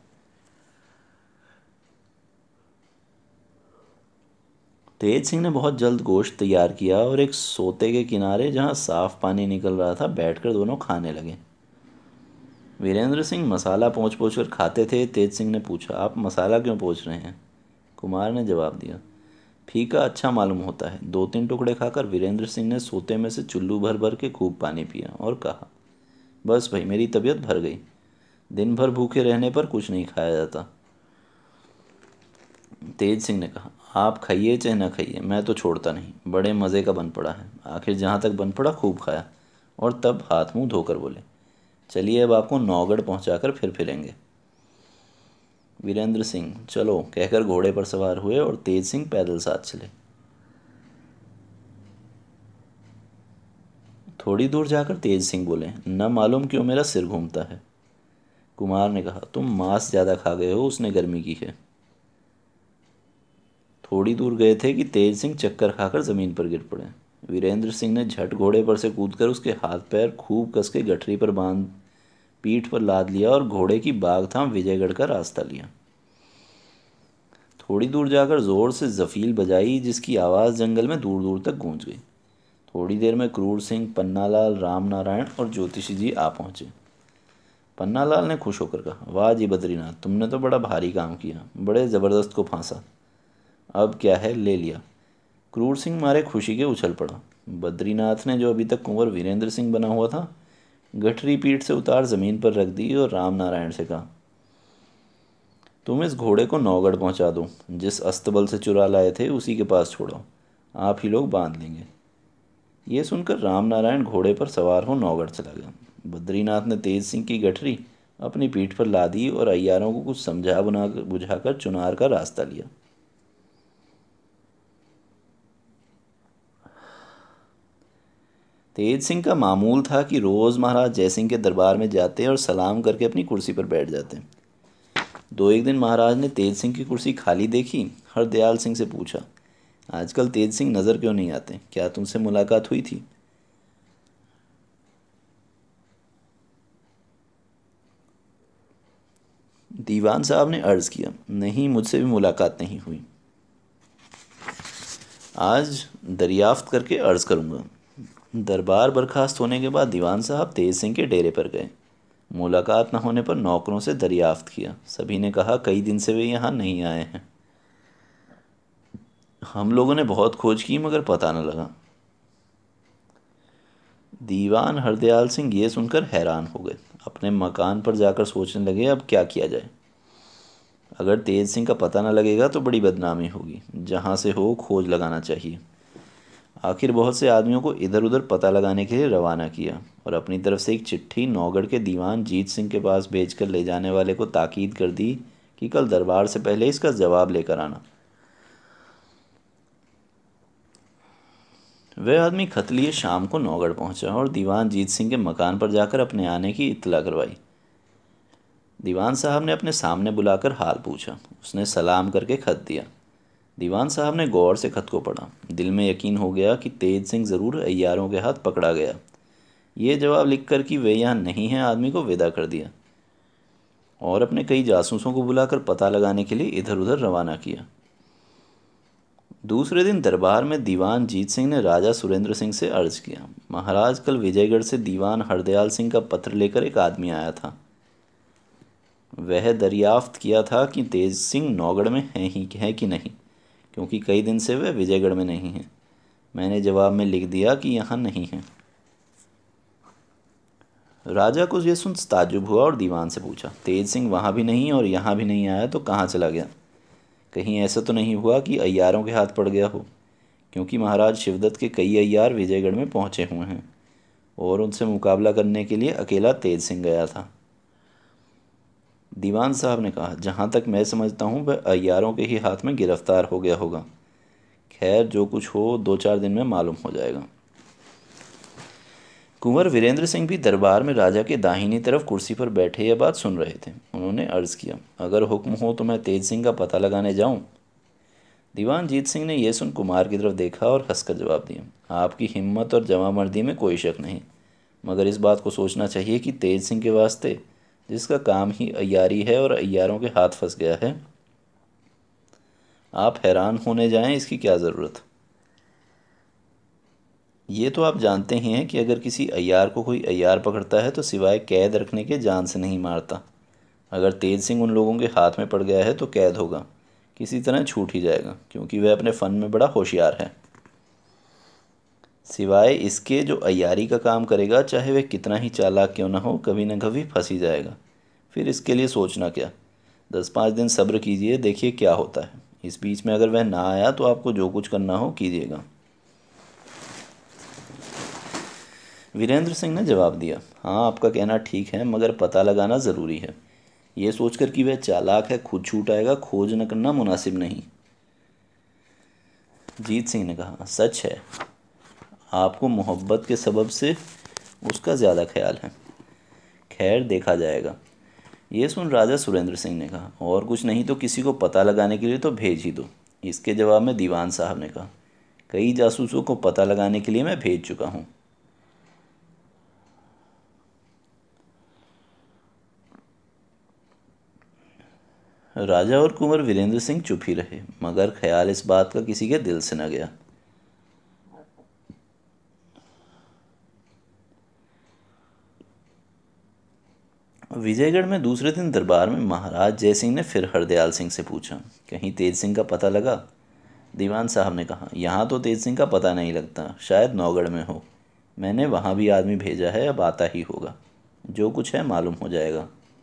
Speaker 1: तेज सिंह ने बहुत जल्द गोश्त तैयार किया और एक सोते के किनारे जहाँ साफ पानी निकल रहा था बैठकर दोनों खाने लगे। वीरेंद्र सिंह मसाला पोंछ पोंछ कर खाते थे। तेज सिंह ने पूछा, आप मसाला क्यों पोंछ रहे हैं? कुमार ने जवाब दिया, फीका अच्छा मालूम होता है। दो तीन टुकड़े खाकर वीरेंद्र सिंह ने सोते में से चुल्लू भर भर के खूब पानी पिया और कहा, बस भाई, मेरी तबीयत भर गई। दिन भर भूखे रहने पर कुछ नहीं खाया जाता। तेज सिंह ने कहा, आप खाइए चाहे ना खाइए, मैं तो छोड़ता नहीं। बड़े मज़े का बन पड़ा है। आखिर जहाँ तक बन पड़ा खूब खाया और तब हाथ मुंह धोकर बोले, चलिए अब आपको नौगढ़ पहुँचाकर फिर फिरेंगे। वीरेंद्र सिंह, चलो कहकर घोड़े पर सवार हुए और तेज सिंह पैदल साथ चले। थोड़ी दूर जाकर तेज सिंह बोले, न मालूम क्यों मेरा सिर घूमता है। कुमार ने कहा, तुम मांस ज़्यादा खा गए हो, उसने गर्मी की है। थोड़ी दूर गए थे कि तेज सिंह चक्कर खाकर ज़मीन पर गिर पड़े। वीरेंद्र सिंह ने झट घोड़े पर से कूदकर उसके हाथ पैर खूब कस के गठरी पर बांध पीठ पर लाद लिया और घोड़े की बागथाम विजयगढ़ का रास्ता लिया। थोड़ी दूर जाकर ज़ोर से जफील बजाई, जिसकी आवाज़ जंगल में दूर दूर तक गूंज गई। थोड़ी देर में क्रूर सिंह, पन्नालाल, राम नारायण और ज्योतिषी जी आ पहुँचे। पन्नालाल ने खुश होकर कहा, वाह जी बद्रीनाथ, तुमने तो बड़ा भारी काम किया, बड़े ज़बरदस्त को फांसा। अब क्या है, ले लिया। क्रूर सिंह मारे खुशी के उछल पड़ा। बद्रीनाथ ने, जो अभी तक कुंवर वीरेंद्र सिंह बना हुआ था, गठरी पीठ से उतार ज़मीन पर रख दी और राम नारायण से कहा, तुम इस घोड़े को नौगढ़ पहुंचा दो। जिस अस्तबल से चुरा लाए थे उसी के पास छोड़ो, आप ही लोग बांध लेंगे। ये सुनकर राम नारायण घोड़े पर सवार हो नौगढ़ चला गया। बद्रीनाथ ने तेज सिंह की गठरी अपनी पीठ पर ला दी और अय्यारों को कुछ समझा बुना बुझाकर चुनार का रास्ता लिया। तेज सिंह का मामूल था कि रोज़ महाराज जयसिंह के दरबार में जाते और सलाम करके अपनी कुर्सी पर बैठ जाते। दो एक दिन महाराज ने तेज सिंह की कुर्सी खाली देखी। हरदयाल सिंह से पूछा, आजकल तेज सिंह नज़र क्यों नहीं आते? क्या तुमसे मुलाकात हुई थी? दीवान साहब ने अर्ज़ किया, नहीं, मुझसे भी मुलाकात नहीं हुई। आज दरियाफ्त करके अर्ज़ करूँगा। दरबार बर्खास्त होने के बाद दीवान साहब तेज सिंह के डेरे पर गए। मुलाकात न होने पर नौकरों से दरियाफ्त किया। सभी ने कहा, कई दिन से वे यहाँ नहीं आए हैं। हम लोगों ने बहुत खोज की मगर पता न लगा। दीवान हरदयाल सिंह ये सुनकर हैरान हो गए। अपने मकान पर जाकर सोचने लगे, अब क्या किया जाए। अगर तेज सिंह का पता न लगेगा तो बड़ी बदनामी होगी। जहाँ से हो खोज लगाना चाहिए। आखिर बहुत से आदमियों को इधर उधर पता लगाने के लिए रवाना किया और अपनी तरफ से एक चिट्ठी नौगढ़ के दीवान जीत सिंह के पास भेजकर ले जाने वाले को ताकीद कर दी कि कल दरबार से पहले इसका जवाब लेकर आना। वह आदमी खत लिए शाम को नौगढ़ पहुंचा और दीवान जीत सिंह के मकान पर जाकर अपने आने की इत्तला करवाई। दीवान साहब ने अपने सामने बुलाकर हाल पूछा। उसने सलाम करके खत दिया। दीवान साहब ने गौर से खत को पढ़ा। दिल में यकीन हो गया कि तेज सिंह ज़रूर अय्यारों के हाथ पकड़ा गया। ये जवाब लिखकर कि वे यहाँ नहीं हैं आदमी को विदा कर दिया और अपने कई जासूसों को बुलाकर पता लगाने के लिए इधर उधर रवाना किया। दूसरे दिन दरबार में दीवान जीत सिंह ने राजा सुरेंद्र सिंह से अर्ज किया, महाराज कल विजयगढ़ से दीवान हरदयाल सिंह का पत्र लेकर एक आदमी आया था। वह दरियाफ्त किया था कि तेज सिंह नौगढ़ में हैं ही है कि नहीं, क्योंकि कई दिन से वह विजयगढ़ में नहीं हैं। मैंने जवाब में लिख दिया कि यहाँ नहीं हैं। राजा को यह सुन ताज्जुब हुआ और दीवान से पूछा, तेज सिंह वहाँ भी नहीं और यहाँ भी नहीं आया तो कहाँ चला गया? कहीं ऐसा तो नहीं हुआ कि अय्यारों के हाथ पड़ गया हो, क्योंकि महाराज शिवदत्त के कई अय्यार विजयगढ़ में पहुँचे हुए हैं और उनसे मुकाबला करने के लिए अकेला तेज सिंह गया था। दीवान साहब ने कहा, जहाँ तक मैं समझता हूँ वह अय्यारों के ही हाथ में गिरफ्तार हो गया होगा। खैर जो कुछ हो दो चार दिन में मालूम हो जाएगा। कुंवर वीरेंद्र सिंह भी दरबार में राजा के दाहिनी तरफ कुर्सी पर बैठे यह बात सुन रहे थे। उन्होंने अर्ज़ किया, अगर हुक्म हो तो मैं तेज सिंह का पता लगाने जाऊं? दीवान जीत सिंह ने यह सुन कुमार की तरफ देखा और हंसकर जवाब दिया, आपकी हिम्मत और जवामर्दी में कोई शक नहीं, मगर इस बात को सोचना चाहिए कि तेज सिंह के वास्ते, जिसका काम ही अय्यारी है और अय्यारों के हाथ फंस गया है, आप हैरान होने जाएं इसकी क्या ज़रूरत। ये तो आप जानते ही हैं कि अगर किसी अय्यार को कोई अय्यार पकड़ता है तो सिवाय कैद रखने के जान से नहीं मारता। अगर तेज सिंह उन लोगों के हाथ में पड़ गया है तो कैद होगा, किसी तरह छूट ही जाएगा, क्योंकि वह अपने फ़न में बड़ा होशियार है। सिवाय इसके जो अय्यारी का काम करेगा, चाहे वह कितना ही चालाक क्यों ना हो, कभी न कभी फंस ही जाएगा। फिर इसके लिए सोचना क्या, दस पाँच दिन सब्र कीजिए, देखिए क्या होता है। इस बीच में अगर वह ना आया तो आपको जो कुछ करना हो कीजिएगा। वीरेंद्र सिंह ने जवाब दिया, हाँ आपका कहना ठीक है, मगर पता लगाना ज़रूरी है। ये सोचकर कि वह चालाक है खुद छूट आएगा, खोज न करना मुनासिब नहीं। जीत सिंह ने कहा, सच है, आपको मोहब्बत के सबब से उसका ज़्यादा ख्याल है। खैर देखा जाएगा। ये सुन राजा सुरेंद्र सिंह ने कहा, और कुछ नहीं तो किसी को पता लगाने के लिए तो भेज ही दो। इसके जवाब में दीवान साहब ने कहा, कई जासूसों को पता लगाने के लिए मैं भेज चुका हूँ। राजा और कुंवर वीरेंद्र सिंह चुप ही रहे, मगर ख्याल इस बात का किसी के दिल से न गया। विजयगढ़ में दूसरे दिन दरबार में महाराज जयसिंह ने फिर हरदयाल सिंह से पूछा, कहीं तेज सिंह का पता लगा? दीवान साहब ने कहा, यहाँ तो तेज सिंह का पता नहीं लगता, शायद नौगढ़ में हो। मैंने वहाँ भी आदमी भेजा है, अब आता ही होगा, जो कुछ है मालूम हो जाएगा।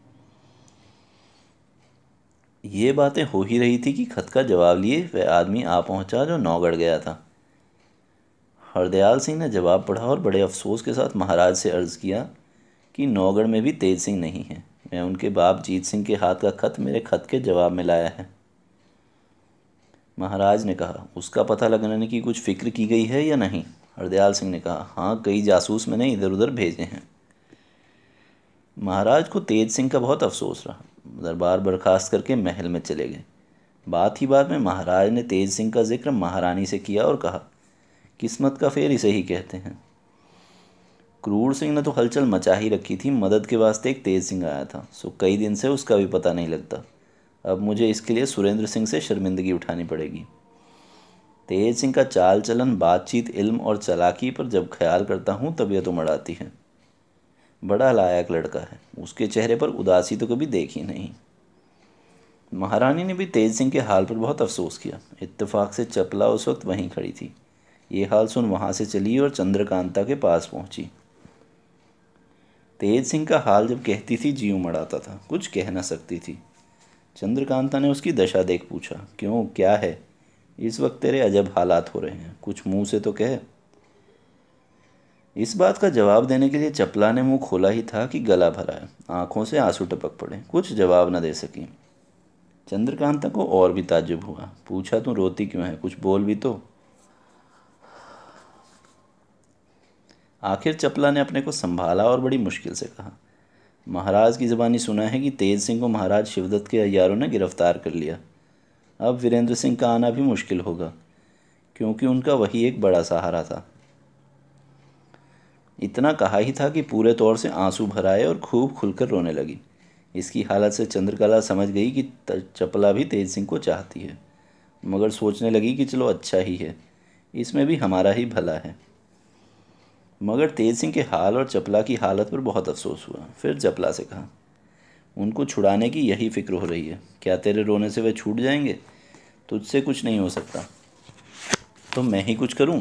Speaker 1: ये बातें हो ही रही थी कि खत का जवाब लिए वह आदमी आ पहुंचा जो नौगढ़ गया था। हरदयाल सिंह ने जवाब पढ़ा और बड़े अफसोस के साथ महाराज से अर्ज़ किया कि नौगढ़ में भी तेज सिंह नहीं है। मैं उनके बाप जीत सिंह के हाथ का खत मेरे खत के जवाब में लाया है। महाराज ने कहा, उसका पता लगाने की कुछ फिक्र की गई है या नहीं? हरदयाल सिंह ने कहा, हाँ कई जासूस मैंने इधर उधर भेजे हैं। महाराज को तेज सिंह का बहुत अफसोस रहा। दरबार बर्खास्त करके महल में चले गए। बात ही बात में महाराज ने तेज सिंह का जिक्र महारानी से किया और कहा, किस्मत का फेर इसे ही कहते हैं। क्रूर सिंह ने तो हलचल मचा ही रखी थी, मदद के वास्ते एक तेज सिंह आया था, सो कई दिन से उसका भी पता नहीं लगता। अब मुझे इसके लिए सुरेंद्र सिंह से शर्मिंदगी उठानी पड़ेगी। तेज सिंह का चाल चलन, बातचीत, इल्म और चालाकी पर जब ख्याल करता हूँ तबीयत उमड़ आती है। बड़ा लायक लड़का है, उसके चेहरे पर उदासी तो कभी देखी नहीं। महारानी ने भी तेज सिंह के हाल पर बहुत अफसोस किया। इत्तेफाक से चपला उस वक्त वहीं खड़ी थी। ये हाल सुन वहाँ से चली और चंद्रकांता के पास पहुँची। तेज सिंह का हाल जब कहती थी जी उमड़ आता था, कुछ कह न सकती थी। चंद्रकांता ने उसकी दशा देख पूछा, क्यों, क्या है? इस वक्त तेरे अजब हालात हो रहे हैं, कुछ मुंह से तो कह। इस बात का जवाब देने के लिए चपला ने मुंह खोला ही था कि गला भरा है, आंखों से आंसू टपक पड़े, कुछ जवाब न दे सकी। चंद्रकांता को और भी ताज्जुब हुआ। पूछा, तू रोती क्यों है, कुछ बोल भी तो। आखिर चपला ने अपने को संभाला और बड़ी मुश्किल से कहा, महाराज की ज़बानी सुना है कि तेज सिंह को महाराज शिवदत्त के अय्यारों ने गिरफ्तार कर लिया। अब वीरेंद्र सिंह का आना भी मुश्किल होगा, क्योंकि उनका वही एक बड़ा सहारा था। इतना कहा ही था कि पूरे तौर से आंसू भर आए और खूब खुलकर रोने लगी। इसकी हालत से चंद्रकला समझ गई कि चपला भी तेज सिंह को चाहती है, मगर सोचने लगी कि चलो अच्छा ही है, इसमें भी हमारा ही भला है। मगर तेज सिंह के हाल और चपला की हालत पर बहुत अफसोस हुआ। फिर चपला से कहा, उनको छुड़ाने की यही फिक्र हो रही है, क्या तेरे रोने से वे छूट जाएंगे? तुझसे कुछ नहीं हो सकता, तो मैं ही कुछ करूं?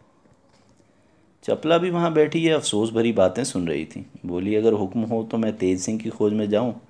Speaker 1: चपला भी वहाँ बैठी ये अफसोस भरी बातें सुन रही थी। बोली, अगर हुक्म हो तो मैं तेज सिंह की खोज में जाऊं?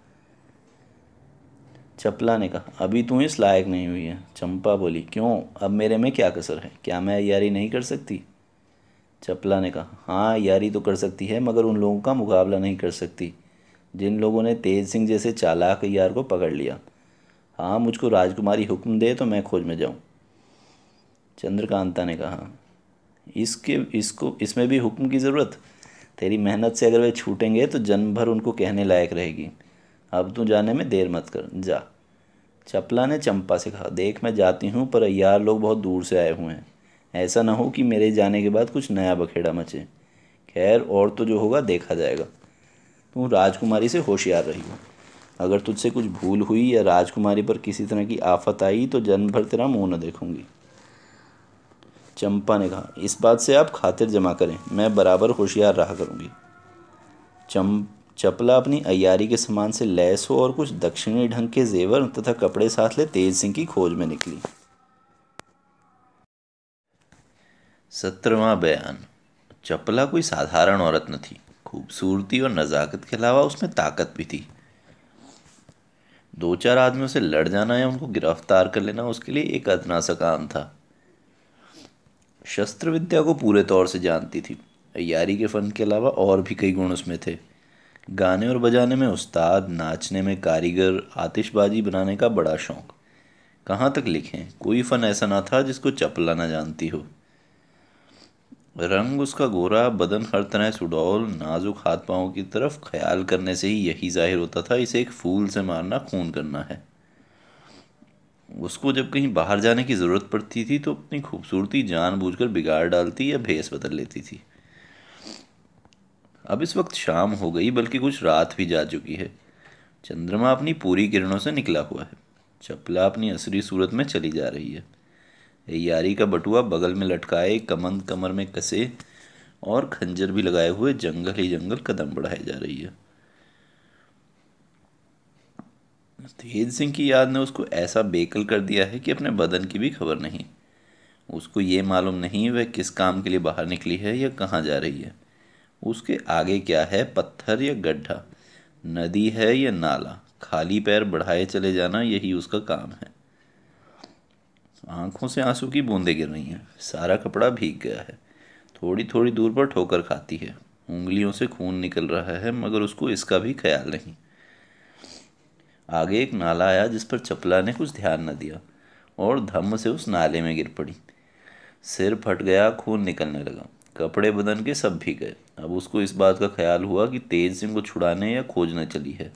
Speaker 1: चपला ने कहा, अभी तू इस लायक नहीं हुई है। चंपा बोली, क्यों, अब मेरे में क्या कसर है, क्या मैं यारी नहीं कर सकती? चपला ने कहा, हाँ यारी तो कर सकती है, मगर उन लोगों का मुकाबला नहीं कर सकती जिन लोगों ने तेज सिंह जैसे चालाक यार को पकड़ लिया। हाँ, मुझको राजकुमारी हुक्म दे तो मैं खोज में जाऊं। चंद्रकांता ने कहा, इसके इसको इसमें भी हुक्म की ज़रूरत? तेरी मेहनत से अगर वे छूटेंगे तो जन्म भर उनको कहने लायक रहेगी। अब तू जाने में देर मत कर, जा। चपला ने चंपा से कहा, देख मैं जाती हूँ, पर यार लोग बहुत दूर से आए हुए हैं, ऐसा ना हो कि मेरे जाने के बाद कुछ नया बखेड़ा मचे। खैर, और तो जो होगा देखा जाएगा। तू राजकुमारी से होशियार रही हो, अगर तुझसे कुछ भूल हुई या राजकुमारी पर किसी तरह की आफत आई तो जन्म भर तेरा मुंह न देखूंगी। चंपा ने कहा, इस बात से आप खातिर जमा करें, मैं बराबर होशियार रहा करूंगी। चम चपला अपनी अय्यारी के सामान से लैस हो और कुछ दक्षिणी ढंग के जेवर तथा कपड़े साथ ले तेज सिंह की खोज में निकली। सत्रहवां बयान। चपला कोई साधारण औरत न थी। खूबसूरती और नज़ाकत के अलावा उसमें ताकत भी थी। दो चार आदमियों से लड़ जाना या उनको गिरफ्तार कर लेना उसके लिए एक अदना सा काम था। शस्त्र विद्या को पूरे तौर से जानती थी। अय्यारी के फन के अलावा और भी कई गुण उसमें थे। गाने और बजाने में उस्ताद, नाचने में कारीगर, आतिशबाजी बनाने का बड़ा शौक। कहाँ तक लिखें, कोई फन ऐसा ना था जिसको चपला ना जानती हो। रंग उसका गोरा, बदन हर तरह सुडौल, नाजुक हाथ पाँव की तरफ ख्याल करने से ही यही जाहिर होता था इसे एक फूल से मारना खून करना है। उसको जब कहीं बाहर जाने की ज़रूरत पड़ती थी तो अपनी खूबसूरती जानबूझकर बिगाड़ डालती या भेस बदल लेती थी। अब इस वक्त शाम हो गई, बल्कि कुछ रात भी जा चुकी है। चंद्रमा अपनी पूरी किरणों से निकला हुआ है। चपला अपनी असली सूरत में चली जा रही है। यारी का बटुआ बगल में लटकाए, कमंद कमर में कसे और खंजर भी लगाए हुए जंगल ही जंगल कदम बढ़ाई जा रही है। तेज सिंह की याद ने उसको ऐसा बेकल कर दिया है कि अपने बदन की भी खबर नहीं। उसको ये मालूम नहीं वह किस काम के लिए बाहर निकली है या कहाँ जा रही है। उसके आगे क्या है, पत्थर या गड्ढा, नदी है या नाला, खाली पैर बढ़ाए चले जाना, यही उसका काम है। आंखों से आंसू की बूंदें गिर रही हैं। सारा कपड़ा भीग गया है। थोड़ी थोड़ी दूर पर ठोकर खाती है। उंगलियों से खून निकल रहा है, मगर उसको इसका भी ख्याल नहीं। आगे एक नाला आया जिस पर चपला ने कुछ ध्यान न दिया और धम्म से उस नाले में गिर पड़ी। सिर फट गया, खून निकलने लगा, कपड़े बदन के सब भीग गए। अब उसको इस बात का ख्याल हुआ कि तेज सिंह को छुड़ाने या खोजने चली है।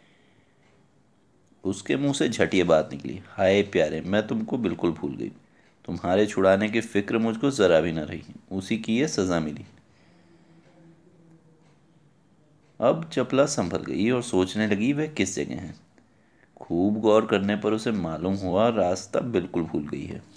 Speaker 1: उसके मुंह से झटिया बात निकली, हाय प्यारे, मैं तुमको बिल्कुल भूल गई। तुम्हारे छुड़ाने की फिक्र मुझको ज़रा भी न रही, उसी की ये सज़ा मिली। अब चपला संभल गई और सोचने लगी वह किस जगह है। खूब गौर करने पर उसे मालूम हुआ रास्ता बिल्कुल भूल गई है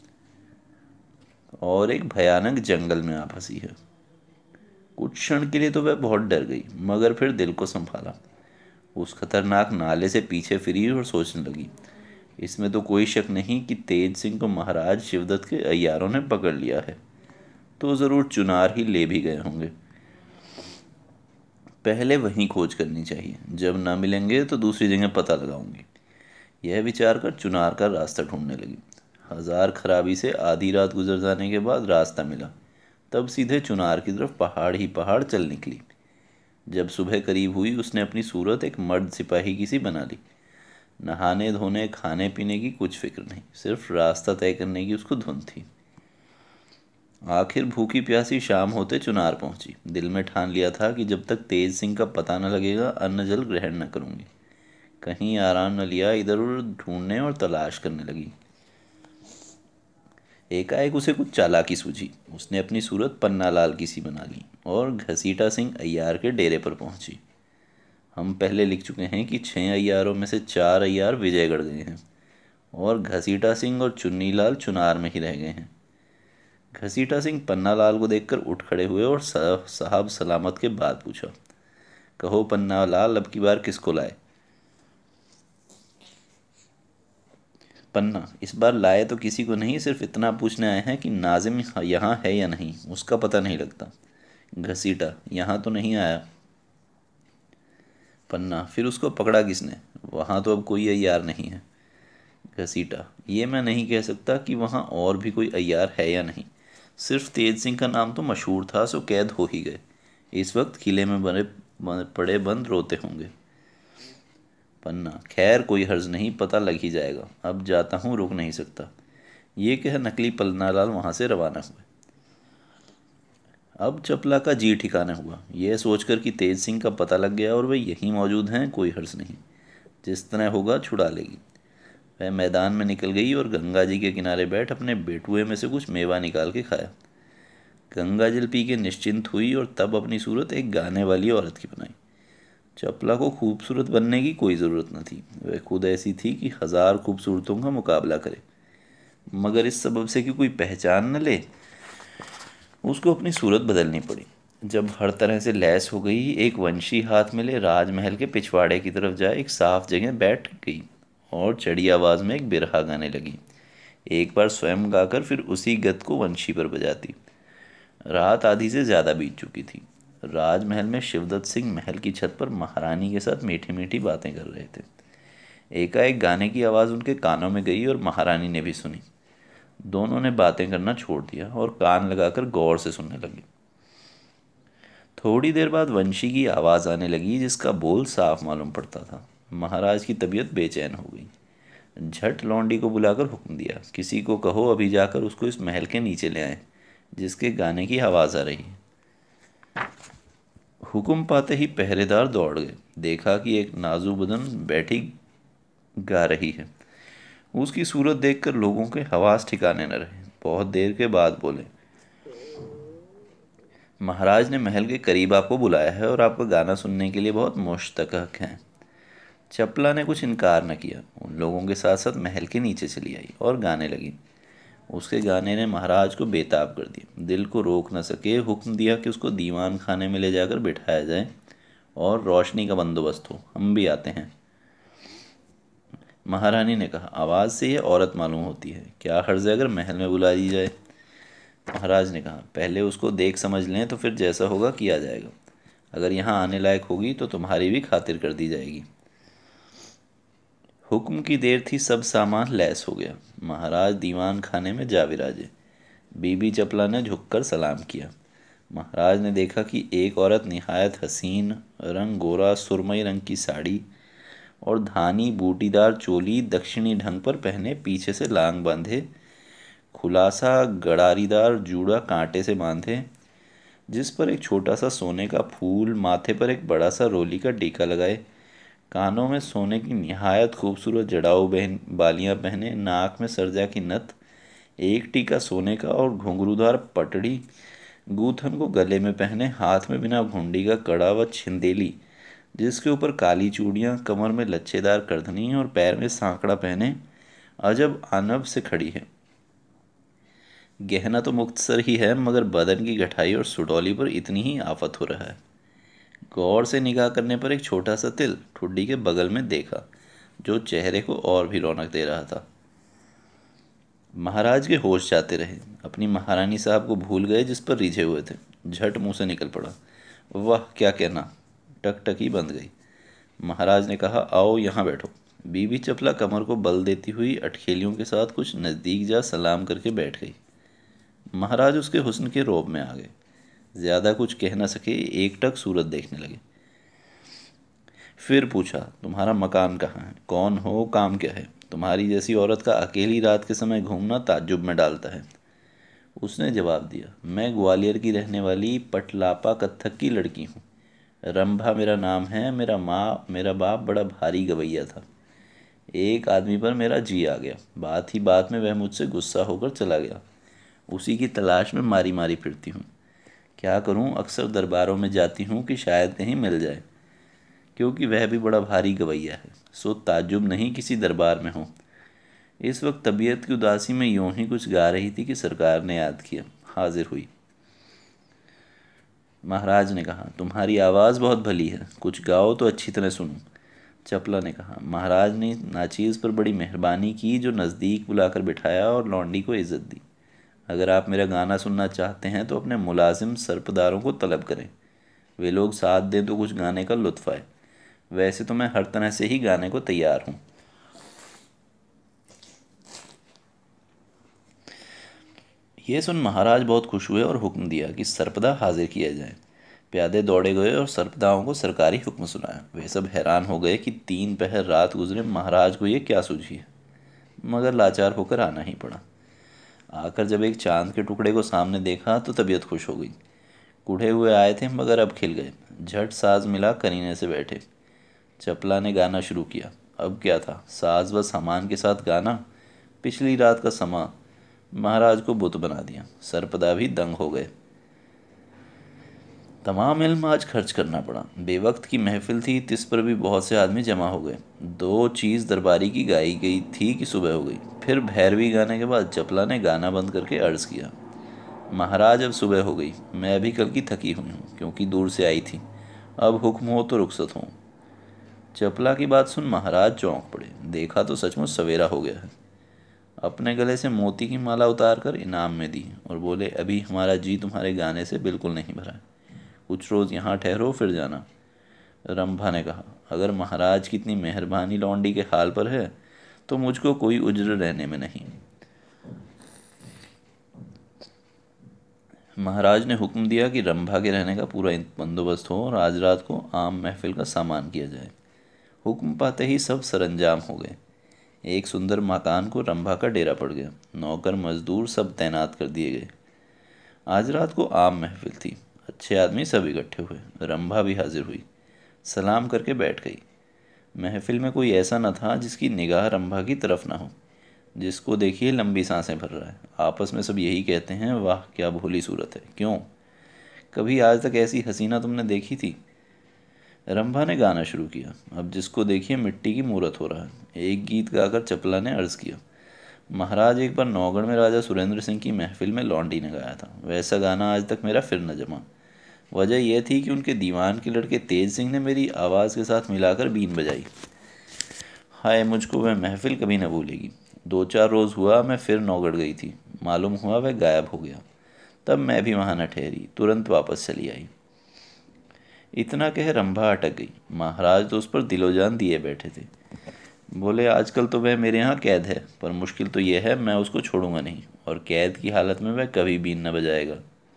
Speaker 1: और एक भयानक जंगल में आ फंसी है। कुछ क्षण के लिए तो वह बहुत डर गई, मगर फिर दिल को संभाला। उस खतरनाक नाले से पीछे फिरी और सोचने लगी, इसमें तो कोई शक नहीं कि तेज सिंह को महाराज शिवदत्त के अय्यारों ने पकड़ लिया है, तो ज़रूर चुनार ही ले भी गए होंगे। पहले वहीं खोज करनी चाहिए, जब ना मिलेंगे तो दूसरी जगह पता लगाऊंगी। यह विचार कर चुनार का रास्ता ढूंढने लगी। हजार खराबी से आधी रात गुजर जाने के बाद रास्ता मिला। तब सीधे चुनार की तरफ पहाड़ ही पहाड़ चल निकली। जब सुबह करीब हुई उसने अपनी सूरत एक मर्द सिपाही की सी बना ली। नहाने धोने खाने पीने की कुछ फिक्र नहीं, सिर्फ रास्ता तय करने की उसको धुन थी। आखिर भूखी प्यासी शाम होते चुनार पहुंची। दिल में ठान लिया था कि जब तक तेज सिंह का पता न लगेगा अन्न जल ग्रहण न करूंगी। कहीं आराम न लिया, इधर उधर ढूंढने और तलाश करने लगी। एकाएक उसे कुछ चालाकी सूझी। उसने अपनी सूरत पन्ना लाल की सी बना ली और घसीटा सिंह अय्यार के डेरे पर पहुंची। हम पहले लिख चुके हैं कि छह अय्यारों में से चार अय्यार विजयगढ़ गए हैं और घसीटा सिंह और चुन्नी लाल चुनार में ही रह गए हैं। घसीटा सिंह पन्ना लाल को देखकर उठ खड़े हुए और साहब सलामत के बाद पूछा, कहो पन्ना लाल, अब की बार किसको लाए? पन्ना, इस बार लाए तो किसी को नहीं, सिर्फ इतना पूछने आए हैं कि नाजिम यहाँ है या नहीं, उसका पता नहीं लगता। घसीटा, यहाँ तो नहीं आया। पन्ना, फिर उसको पकड़ा किसने? वहाँ तो अब कोई अय्यार नहीं है। घसीटा, ये मैं नहीं कह सकता कि वहाँ और भी कोई अय्यार है या नहीं, सिर्फ तेज सिंह का नाम तो मशहूर था, सो कैद हो ही गए। इस वक्त किले में बने पड़े बंद रोते होंगे। पन्ना, खैर कोई हर्ज नहीं, पता लग ही जाएगा। अब जाता हूँ, रुक नहीं सकता। ये कह नकली पन्नालाल वहाँ से रवाना हुए। अब चपला का जी ठिकाना हुआ। यह सोचकर कि तेज सिंह का पता लग गया और वे यहीं मौजूद हैं, कोई हर्ज नहीं, जिस तरह होगा छुड़ा लेगी। वह मैदान में निकल गई और गंगा जी के किनारे बैठ अपने बेटुए में से कुछ मेवा निकाल के खाया। गंगा जल पी के निश्चिंत हुई और तब अपनी सूरत एक गाने वाली औरत की बनाई। चपला को खूबसूरत बनने की कोई ज़रूरत न थी, वह खुद ऐसी थी कि हजार खूबसूरतों का मुकाबला करे, मगर इस सबब से कि कोई पहचान न ले उसको अपनी सूरत बदलनी पड़ी। जब हर तरह से लैस हो गई, एक वंशी हाथ में ले राजमहल के पिछवाड़े की तरफ जाए एक साफ जगह बैठ गई और चढ़ी आवाज़ में एक बिरहा गाने लगी। एक बार स्वयं गाकर फिर उसी गत को वंशी पर बजाती। रात आधी से ज़्यादा बीत चुकी थी। राजमहल में शिवदत्त सिंह महल की छत पर महारानी के साथ मीठी मीठी बातें कर रहे थे। एकाएक गाने की आवाज़ उनके कानों में गई और महारानी ने भी सुनी। दोनों ने बातें करना छोड़ दिया और कान लगाकर गौर से सुनने लगे। थोड़ी देर बाद वंशी की आवाज़ आने लगी, जिसका बोल साफ मालूम पड़ता था। महाराज की तबीयत बेचैन हो गई। झट लौंडी को बुलाकर हुक्म दिया, किसी को कहो अभी जाकर उसको इस महल के नीचे ले आए जिसके गाने की आवाज़ आ रही है। हुक्म पाते ही पहरेदार दौड़ गए। देखा कि एक नाजू बदन बैठी गा रही है। उसकी सूरत देखकर लोगों के हवास ठिकाने न रहे। बहुत देर के बाद बोले, महाराज ने महल के करीब आपको बुलाया है और आपका गाना सुनने के लिए बहुत मुश्तक हैं। चपला ने कुछ इनकार न किया। उन लोगों के साथ साथ महल के नीचे चली आई और गाने लगी। उसके गाने ने महाराज को बेताब कर दिया। दिल को रोक न सके, हुक्म दिया कि उसको दीवान खाने में ले जाकर बिठाया जाए और रोशनी का बंदोबस्त हो, हम भी आते हैं। महारानी ने कहा, आवाज़ से यह औरत मालूम होती है, क्या हर्ज है अगर महल में बुला दी जाए? महाराज ने कहा, पहले उसको देख समझ लें, तो फिर जैसा होगा किया जाएगा। अगर यहाँ आने लायक होगी तो तुम्हारी भी खातिर कर दी जाएगी। हुक्म की देर थी, सब सामान लैस हो गया। महाराज दीवान खाने में जा विराजे। बीबी चपला ने झुककर सलाम किया। महाराज ने देखा कि एक औरत निहायत हसीन, रंग गोरा, सुरमई रंग की साड़ी और धानी बूटीदार चोली दक्षिणी ढंग पर पहने, पीछे से लांग बांधे, खुलासा गड़ारीदार जूड़ा कांटे से बांधे, जिस पर एक छोटा सा सोने का फूल, माथे पर एक बड़ा सा रोली का टीका लगाए, कानों में सोने की निहायत खूबसूरत जड़ाऊ बहन बालियाँ पहने, नाक में सरजा की नथ, एक टीका सोने का और घुंघरूदार पटड़ी गूथन को गले में पहने, हाथ में बिना घुंडी का कड़ा व छिंदेली जिसके ऊपर काली चूड़ियाँ, कमर में लच्छेदार करधनी और पैर में सांकड़ा पहने अजब आनब से खड़ी है। गहना तो मुख्तसर ही है, मगर बदन की गठाई और सुडौली पर इतनी ही आफत हो रहा है। गौर से निगाह करने पर एक छोटा सा तिल ठुड्डी के बगल में देखा, जो चेहरे को और भी रौनक दे रहा था। महाराज के होश जाते रहे। अपनी महारानी साहब को भूल गए जिस पर रिझे हुए थे। झट मुंह से निकल पड़ा, वाह क्या कहना। टकटकी बंद गई। महाराज ने कहा, आओ यहाँ बैठो। बीबी चपला कमर को बल देती हुई अटखेलियों के साथ कुछ नज़दीक जा सलाम करके बैठ गई। महाराज उसके हुस्न के रौब में आ गए। ज़्यादा कुछ कह न सके, एकटक सूरत देखने लगे। फिर पूछा, तुम्हारा मकान कहाँ है, कौन हो, काम क्या है? तुम्हारी जैसी औरत का अकेली रात के समय घूमना ताज्जुब में डालता है। उसने जवाब दिया, मैं ग्वालियर की रहने वाली पटलापा कत्थक की लड़की हूँ। रंभा मेरा नाम है। मेरा माँ मेरा बाप बड़ा भारी गवैया था। एक आदमी पर मेरा जी आ गया। बात ही बात में वह मुझसे गुस्सा होकर चला गया। उसी की तलाश में मारी मारी फिरती हूँ। क्या करूँ, अक्सर दरबारों में जाती हूँ कि शायद कहीं मिल जाए, क्योंकि वह भी बड़ा भारी गवैया है। सो ताज्जुब नहीं किसी दरबार में हो। इस वक्त तबीयत की उदासी में यूं ही कुछ गा रही थी कि सरकार ने याद किया, हाजिर हुई। महाराज ने कहा, तुम्हारी आवाज़ बहुत भली है, कुछ गाओ तो अच्छी तरह सुनूं। चपला ने कहा, महाराज ने नाचीज़ पर बड़ी मेहरबानी की जो नज़दीक बुलाकर बिठाया और लौंडी को इज़्ज़त दी। अगर आप मेरा गाना सुनना चाहते हैं तो अपने मुलाजिम सरपदारों को तलब करें, वे लोग साथ दें तो कुछ गाने का लुत्फ़ आए। वैसे तो मैं हर तरह से ही गाने को तैयार हूँ। ये सुन महाराज बहुत खुश हुए और हुक्म दिया कि सरपदा हाजिर किया जाए। प्यादे दौड़े गए और सरपदाओं को सरकारी हुक्म सुनाया। वे सब हैरान हो गए कि तीन पहर रात गुजरे, महाराज को ये क्या सूझी है, मगर लाचार होकर आना ही पड़ा। आकर जब एक चांद के टुकड़े को सामने देखा तो तबीयत खुश हो गई। कूढ़े हुए आए थे मगर अब खिल गए। झट साज मिला, करीने से बैठे। चपला ने गाना शुरू किया। अब क्या था, साज व सामान के साथ गाना। पिछली रात का समा महाराज को बुत बना दिया। सरपदा भी दंग हो गए। तमाम इल्म आज खर्च करना पड़ा। बेवक्त की महफिल थी, तिस पर भी बहुत से आदमी जमा हो गए। दो चीज़ दरबारी की गाई गई थी कि सुबह हो गई। फिर भैरवी गाने के बाद चपला ने गाना बंद करके अर्ज़ किया, महाराज अब सुबह हो गई, मैं भी कल की थकी हुई हूँ क्योंकि दूर से आई थी। अब हुक्म हो तो रुखसत हूँ। चपला की बात सुन महाराज चौंक पड़े। देखा तो सचमुच सवेरा हो गया है। अपने गले से मोती की माला उतार कर इनाम में दी और बोले, अभी हमारा जी तुम्हारे गाने से बिल्कुल नहीं भरा है, कुछ रोज़ यहाँ ठहरो फिर जाना। रंभा ने कहा, अगर महाराज की इतनी मेहरबानी लौंडी के हाल पर है तो मुझको कोई उज्र रहने में नहीं। महाराज ने हुक्म दिया कि रंभा के रहने का पूरा बंदोबस्त हो और आज रात को आम महफिल का सामान किया जाए। हुक्म पाते ही सब सरंजाम हो गए। एक सुंदर मकान को रंभा का डेरा पड़ गया। नौकर मजदूर सब तैनात कर दिए गए। आज रात को आम महफिल थी। अच्छे आदमी सब इकट्ठे हुए। रंभा भी हाजिर हुई, सलाम करके बैठ गई। महफिल में कोई ऐसा न था जिसकी निगाह रंभा की तरफ ना हो। जिसको देखिए लंबी सांसें भर रहा है। आपस में सब यही कहते हैं, वाह क्या भोली सूरत है, क्यों कभी आज तक ऐसी हसीना तुमने देखी थी? रंभा ने गाना शुरू किया। अब जिसको देखिए मिट्टी की मूरत हो रहा है। एक गीत गाकर चपला ने अर्ज़ किया, महाराज एक बार नौगढ़ में राजा सुरेंद्र सिंह की महफिल में लौंडी ने गाया था, वैसा गाना आज तक मेरा फिर न जमा। वजह यह थी कि उनके दीवान के लड़के तेज सिंह ने मेरी आवाज़ के साथ मिलाकर बीन बजाई। हाय, मुझको वह महफिल कभी न भूलेगी। दो चार रोज़ हुआ मैं फिर नौगढ़ गई थी। मालूम हुआ वह गायब हो गया। तब मैं भी वहाँ न ठहरी, तुरंत वापस चली आई। इतना कह रंभा अटक गई। महाराज तो उस पर दिलोजान दिए बैठे थे। बोले, आजकल तो वह मेरे यहाँ कैद है, पर मुश्किल तो यह है मैं उसको छोड़ूंगा नहीं, और कैद की हालत में वह कभी बीन न बजाएगा।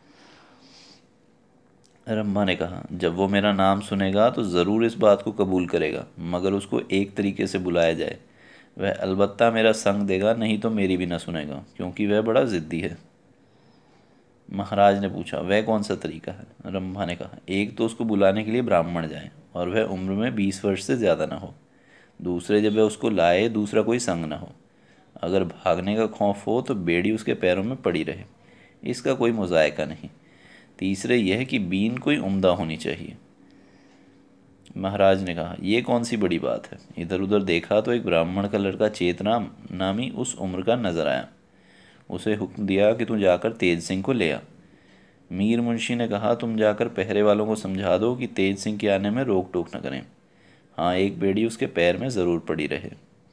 Speaker 1: रंभा ने कहा, जब वो मेरा नाम सुनेगा तो ज़रूर इस बात को कबूल करेगा, मगर उसको एक तरीके से बुलाया जाए। वह अलबत्ता मेरा संग देगा, नहीं तो मेरी भी न सुनेगा, क्योंकि वह बड़ा ज़िद्दी है। महाराज ने पूछा, वह कौन सा तरीका है? रंभा ने कहा, एक तो उसको बुलाने के लिए ब्राह्मण जाए और वह उम्र में बीस वर्ष से ज़्यादा ना हो। दूसरे, जब वह उसको लाए, दूसरा कोई संग ना हो। अगर भागने का खौफ हो तो बेड़ी उसके पैरों में पड़ी रहे, इसका कोई मुज़ायका नहीं। तीसरे, यह कि बीन कोई उम्दा होनी चाहिए। महाराज ने कहा, यह कौन सी बड़ी बात है? इधर उधर देखा तो एक ब्राह्मण का लड़का चेतराम नामी उस उम्र का नजर आया। उसे हुक्म दिया कि तू जाकर तेज सिंह को ले आ। मीर मुंशी ने कहा, तुम जाकर पहरे वालों को समझा दो कि तेज सिंह के आने में रोक टोक न करें। हाँ, एक बेड़ी उसके पैर में ज़रूर पड़ी रहे।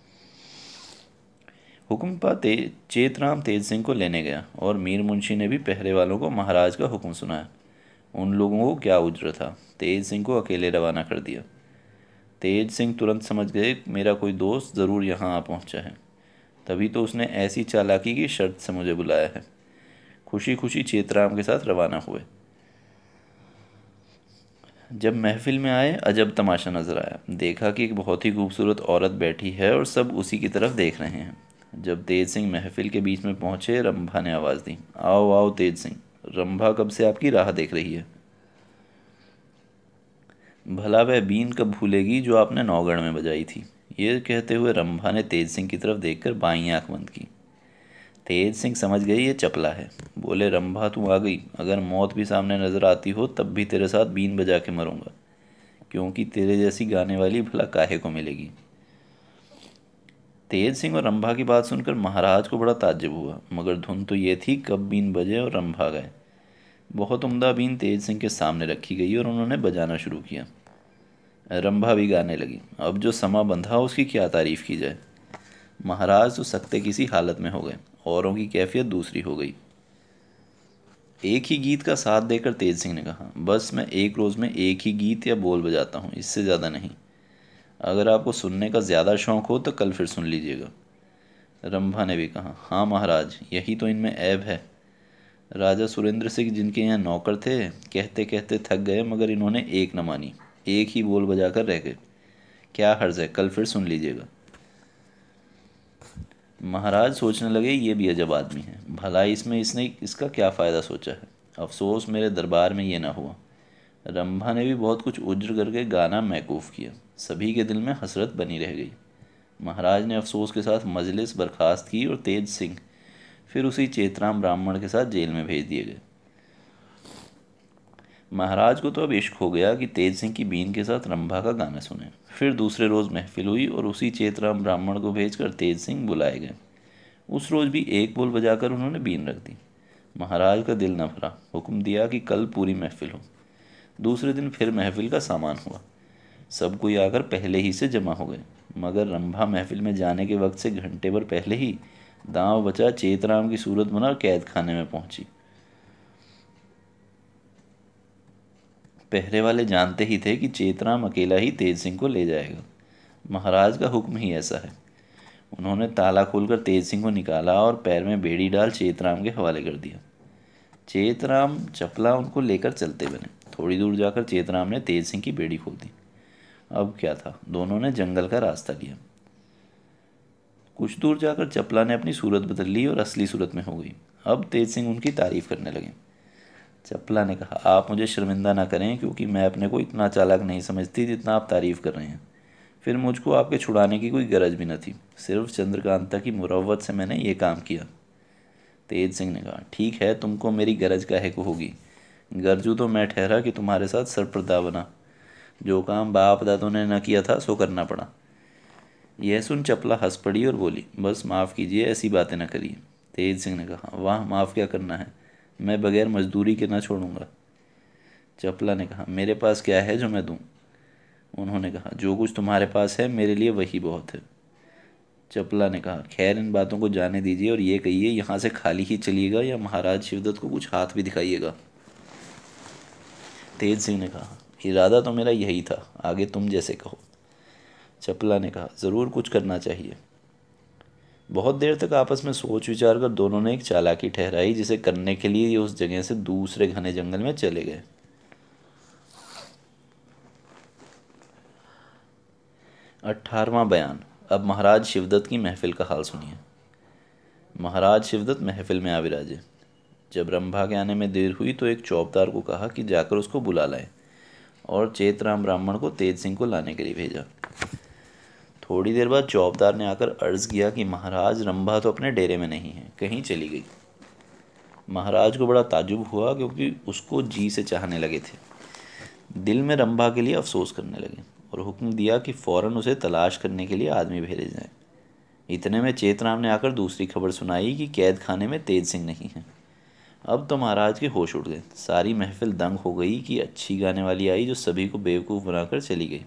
Speaker 1: हुक्म पाते चेतराम तेज सिंह को लेने गया और मीर मुंशी ने भी पहरे वालों को महाराज का हुक्म सुनाया। उन लोगों को क्या उज्र था, तेज सिंह को अकेले रवाना कर दिया। तेज सिंह तुरंत समझ गए मेरा कोई दोस्त ज़रूर यहाँ आ पहुँचा है, तभी तो उसने ऐसी चालाकी की शर्त से मुझे बुलाया है। खुशी खुशी चेतराम के साथ रवाना हुए। जब महफिल में आए अजब तमाशा नजर आया। देखा कि एक बहुत ही खूबसूरत औरत बैठी है और सब उसी की तरफ देख रहे हैं। जब तेज सिंह महफिल के बीच में पहुंचे, रंभा ने आवाज़ दी, आओ आओ तेज सिंह, रंभा कब से आपकी राह देख रही है। भला वह बीन कब भूलेगी जो आपने नौगढ़ में बजाई थी। ये कहते हुए रंभा ने तेज सिंह की तरफ देखकर बाईं आंख बंद की। तेज सिंह समझ गई ये चपला है। बोले, रंभा तू आ गई, अगर मौत भी सामने नजर आती हो तब भी तेरे साथ बीन बजा के मरूंगा, क्योंकि तेरे जैसी गाने वाली भला काहे को मिलेगी। तेज सिंह और रंभा की बात सुनकर महाराज को बड़ा ताज्जुब हुआ, मगर धुन तो ये थी कब बीन बजे और रंभा गए। बहुत उम्दा बीन तेज सिंह के सामने रखी गई और उन्होंने बजाना शुरू किया। रंभा भी गाने लगी। अब जो समा बंधा उसकी क्या तारीफ की जाए। महाराज तो सकते किसी हालत में हो गए, औरों की कैफियत दूसरी हो गई। एक ही गीत का साथ देकर तेज सिंह ने कहा, बस मैं एक रोज़ में एक ही गीत या बोल बजाता हूँ, इससे ज़्यादा नहीं। अगर आपको सुनने का ज़्यादा शौक़ हो तो कल फिर सुन लीजिएगा। रंभा ने भी कहा, हाँ महाराज, यही तो इनमें ऐब है। राजा सुरेंद्र सिंह जिनके यहाँ नौकर थे, कहते कहते थक गए, मगर इन्होंने एक न मानी, एक ही बोल बजाकर रह गए। क्या हर्ज है, कल फिर सुन लीजिएगा। महाराज सोचने लगे, ये भी अजब आदमी है, भला इसमें इसने इसका क्या फ़ायदा सोचा है। अफसोस मेरे दरबार में ये ना हुआ। रंभा ने भी बहुत कुछ उज्र करके गाना मैकूफ़ किया। सभी के दिल में हसरत बनी रह गई। महाराज ने अफसोस के साथ मजलिस बर्खास्त की और तेज सिंह फिर उसी चेतराम ब्राह्मण के साथ जेल में भेज दिए गए। महाराज को तो अब इश्क हो गया कि तेज सिंह की बीन के साथ रंभा का गाना सुने। फिर दूसरे रोज़ महफिल हुई और उसी चेतराम ब्राह्मण को भेजकर तेज सिंह बुलाए गए। उस रोज़ भी एक बोल बजाकर उन्होंने बीन रख दी। महाराज का दिल न भरा, हुक्म दिया कि कल पूरी महफिल हो। दूसरे दिन फिर महफिल का सामान हुआ। सब कोई आकर पहले ही से जमा हो गए, मगर रंभा महफिल में जाने के वक्त से घंटे भर पहले ही दांव बचा चेतराम की सूरत बना कैद खाने में पहुंची। पहरे वाले जानते ही थे कि चेतराम अकेला ही तेज सिंह को ले जाएगा। महाराज का हुक्म ही ऐसा है। उन्होंने ताला खोलकर तेज सिंह को निकाला और पैर में बेड़ी डाल चेतराम के हवाले कर दिया। चेतराम चपला उनको लेकर चलते बने। थोड़ी दूर जाकर चेतराम ने तेज सिंह की बेड़ी खोल दी। अब क्या था, दोनों ने जंगल का रास्ता लिया। कुछ दूर जाकर चपला ने अपनी सूरत बदल ली और असली सूरत में हो गई। अब तेज सिंह उनकी तारीफ करने लगे। चपला ने कहा, आप मुझे शर्मिंदा ना करें, क्योंकि मैं अपने को इतना चालाक नहीं समझती जितना आप तारीफ़ कर रहे हैं। फिर मुझको आपके छुड़ाने की कोई गरज भी न थी, सिर्फ चंद्रकांता की मुरव्वत से मैंने ये काम किया। तेज सिंह ने कहा, ठीक है, तुमको मेरी गरज काहे को होगी। गरजू तो मैं ठहरा कि तुम्हारे साथ सरप्रदा बना। जो काम बाप दादों ने न किया था सो करना पड़ा। यह सुन चपला हंस पड़ी और बोली, बस माफ़ कीजिए, ऐसी बातें न करिए। तेज सिंह ने कहा, वाह, माफ़ क्या करना है, मैं बगैर मजदूरी के ना छोड़ूंगा। चपला ने कहा, मेरे पास क्या है जो मैं दूं। उन्होंने कहा, जो कुछ तुम्हारे पास है मेरे लिए वही बहुत है। चपला ने कहा, खैर इन बातों को जाने दीजिए और ये कहिए, यहाँ से खाली ही चलिएगा या महाराज शिवदत्त को कुछ हाथ भी दिखाइएगा। तेज सिंह ने कहा, इरादा तो मेरा यही था, आगे तुम जैसे कहो। चपला ने कहा, ज़रूर कुछ करना चाहिए। बहुत देर तक आपस में सोच विचार कर दोनों ने एक चालाकी ठहराई, जिसे करने के लिए ये उस जगह से दूसरे घने जंगल में चले गए। अट्ठारहवां बयान। अब महाराज शिवदत्त की महफिल का हाल सुनिए। महाराज शिवदत्त महफिल में आ विराजे। जब रंभा के आने में देर हुई तो एक चौबदार को कहा कि जाकर उसको बुला लाए, और चेतराम ब्राह्मण को तेज सिंह को लाने के लिए भेजा। थोड़ी देर बाद चौबदार ने आकर अर्ज़ किया कि महाराज, रंभा तो अपने डेरे में नहीं है, कहीं चली गई। महाराज को बड़ा ताज्जुब हुआ, क्योंकि उसको जी से चाहने लगे थे। दिल में रंभा के लिए अफसोस करने लगे और हुक्म दिया कि फ़ौरन उसे तलाश करने के लिए आदमी भेजे जाएं। इतने में चेतराम ने आकर दूसरी खबर सुनाई कि कैद खाने में तेज सिंह नहीं है। अब तो महाराज के होश उड़ गए। सारी महफिल दंग हो गई कि अच्छी गाने वाली आई जो सभी को बेवकूफ़ बनाकर चली गई।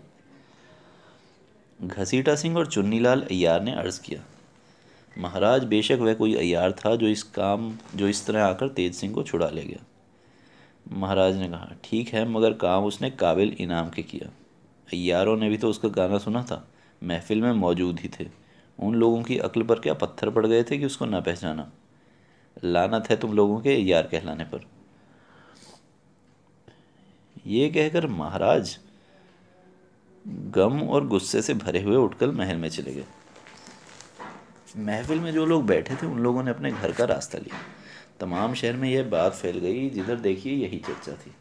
Speaker 1: घसीटा सिंह और चुन्नीलाल अय्यार ने अर्ज़ किया, महाराज, बेशक वह कोई अय्यार था जो इस काम जो इस तरह आकर तेज सिंह को छुड़ा ले गया। महाराज ने कहा, ठीक है, मगर काम उसने काबिल इनाम के किया। अय्यारों ने भी तो उसका गाना सुना था, महफिल में मौजूद ही थे। उन लोगों की अक्ल पर क्या पत्थर पड़ गए थे कि उसको न पहचाना? लानत है तुम लोगों के अय्यार कहलाने पर। ये कहकर महाराज गम और गुस्से से भरे हुए उठकर महल में चले गए। महफिल में जो लोग बैठे थे उन लोगों ने अपने घर का रास्ता लिया। तमाम शहर में यह बात फैल गई, जिधर देखिए यही चर्चा थी।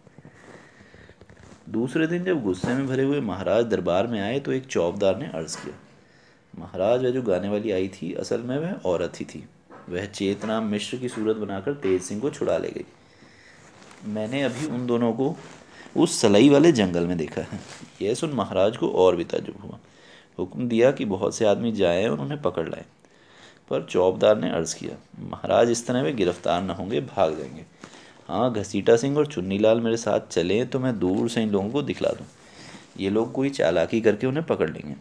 Speaker 1: दूसरे दिन जब गुस्से में भरे हुए महाराज दरबार में आए तो एक चौबदार ने अर्ज किया, महाराज, वह जो गाने वाली आई थी असल में वह औरत ही थी। वह चेतराम मिश्र की सूरत बनाकर तेज सिंह को छुड़ा ले गई। मैंने अभी उन दोनों को उस सलई वाले जंगल में देखा है। यह सुन महाराज को और भी ताज्जुब हुआ। हुक्म दिया कि बहुत से आदमी जाएं और उन्हें पकड़ लाएं। पर चौबदार ने अर्ज़ किया, महाराज, इस तरह वे गिरफ्तार न होंगे, भाग जाएंगे। हाँ, घसीटा सिंह और चुन्नीलाल मेरे साथ चलें तो मैं दूर से इन लोगों को दिखला दूँ। ये लोग कोई चालाकी करके उन्हें पकड़ लेंगे।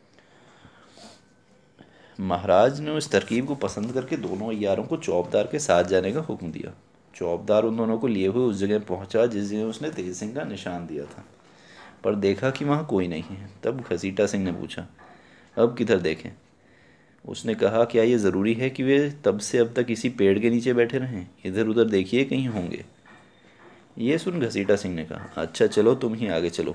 Speaker 1: महाराज ने उस तरकीब को पसंद करके दोनों अय्यारों को चौबदार के साथ जाने का हुक्म दिया। चौबदार उन दोनों को लिए हुए उस जगह पहुंचा जिस जगह उसने तेज सिंह का निशान दिया था, पर देखा कि वहाँ कोई नहीं है। तब घसीटा सिंह ने पूछा, अब किधर देखें? उसने कहा, क्या ये ज़रूरी है कि वे तब से अब तक इसी पेड़ के नीचे बैठे रहें? इधर उधर देखिए, कहीं होंगे। ये सुन घसीटा सिंह ने कहा, अच्छा चलो, तुम ही आगे चलो।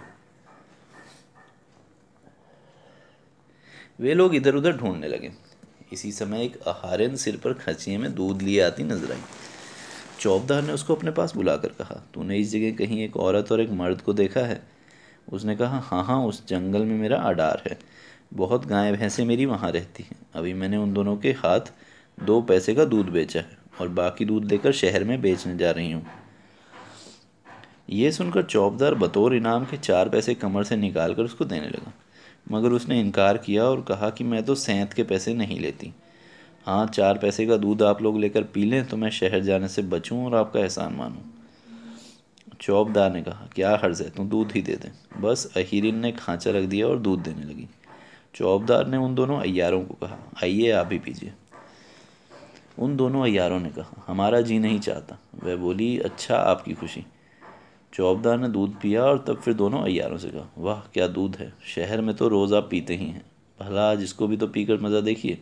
Speaker 1: वे लोग इधर उधर ढूंढने लगे। इसी समय एक अहारिन सिर पर खचिए में दूध लिए आती नजर आई। चौबदार ने उसको अपने पास बुलाकर कहा, तूने इस जगह कहीं एक औरत और एक मर्द को देखा है? उसने कहा, हाँ हाँ, उस जंगल में मेरा अडार है। बहुत गाय भैंसें मेरी वहाँ रहती हैं। अभी मैंने उन दोनों के हाथ दो पैसे का दूध बेचा है और बाकी दूध लेकर शहर में बेचने जा रही हूँ। ये सुनकर चौबदार बतौर इनाम के चार पैसे कमर से निकाल कर उसको देने लगा, मगर उसने इनकार किया और कहा कि मैं तो सेंत के पैसे नहीं लेती। हाँ, चार पैसे का दूध आप लोग लेकर पी लें तो मैं शहर जाने से बचूं और आपका एहसान मानूं। चौबदार ने कहा, क्या हर्ज है, तू दूध ही दे दे। बस अहीरिन ने खांचा रख दिया और दूध देने लगी। चौबदार ने उन दोनों अय्यारों को कहा, आइए आप भी पीजिए। उन दोनों अय्यारों ने कहा, हमारा जी नहीं चाहता। वह बोली, अच्छा, आपकी खुशी। चौबदार ने दूध पिया और तब फिर दोनों अय्यारों से कहा, वाह क्या दूध है, शहर में तो रोज़ आप पीते ही हैं, भला आज इसको भी तो पीकर मज़ा देखिए।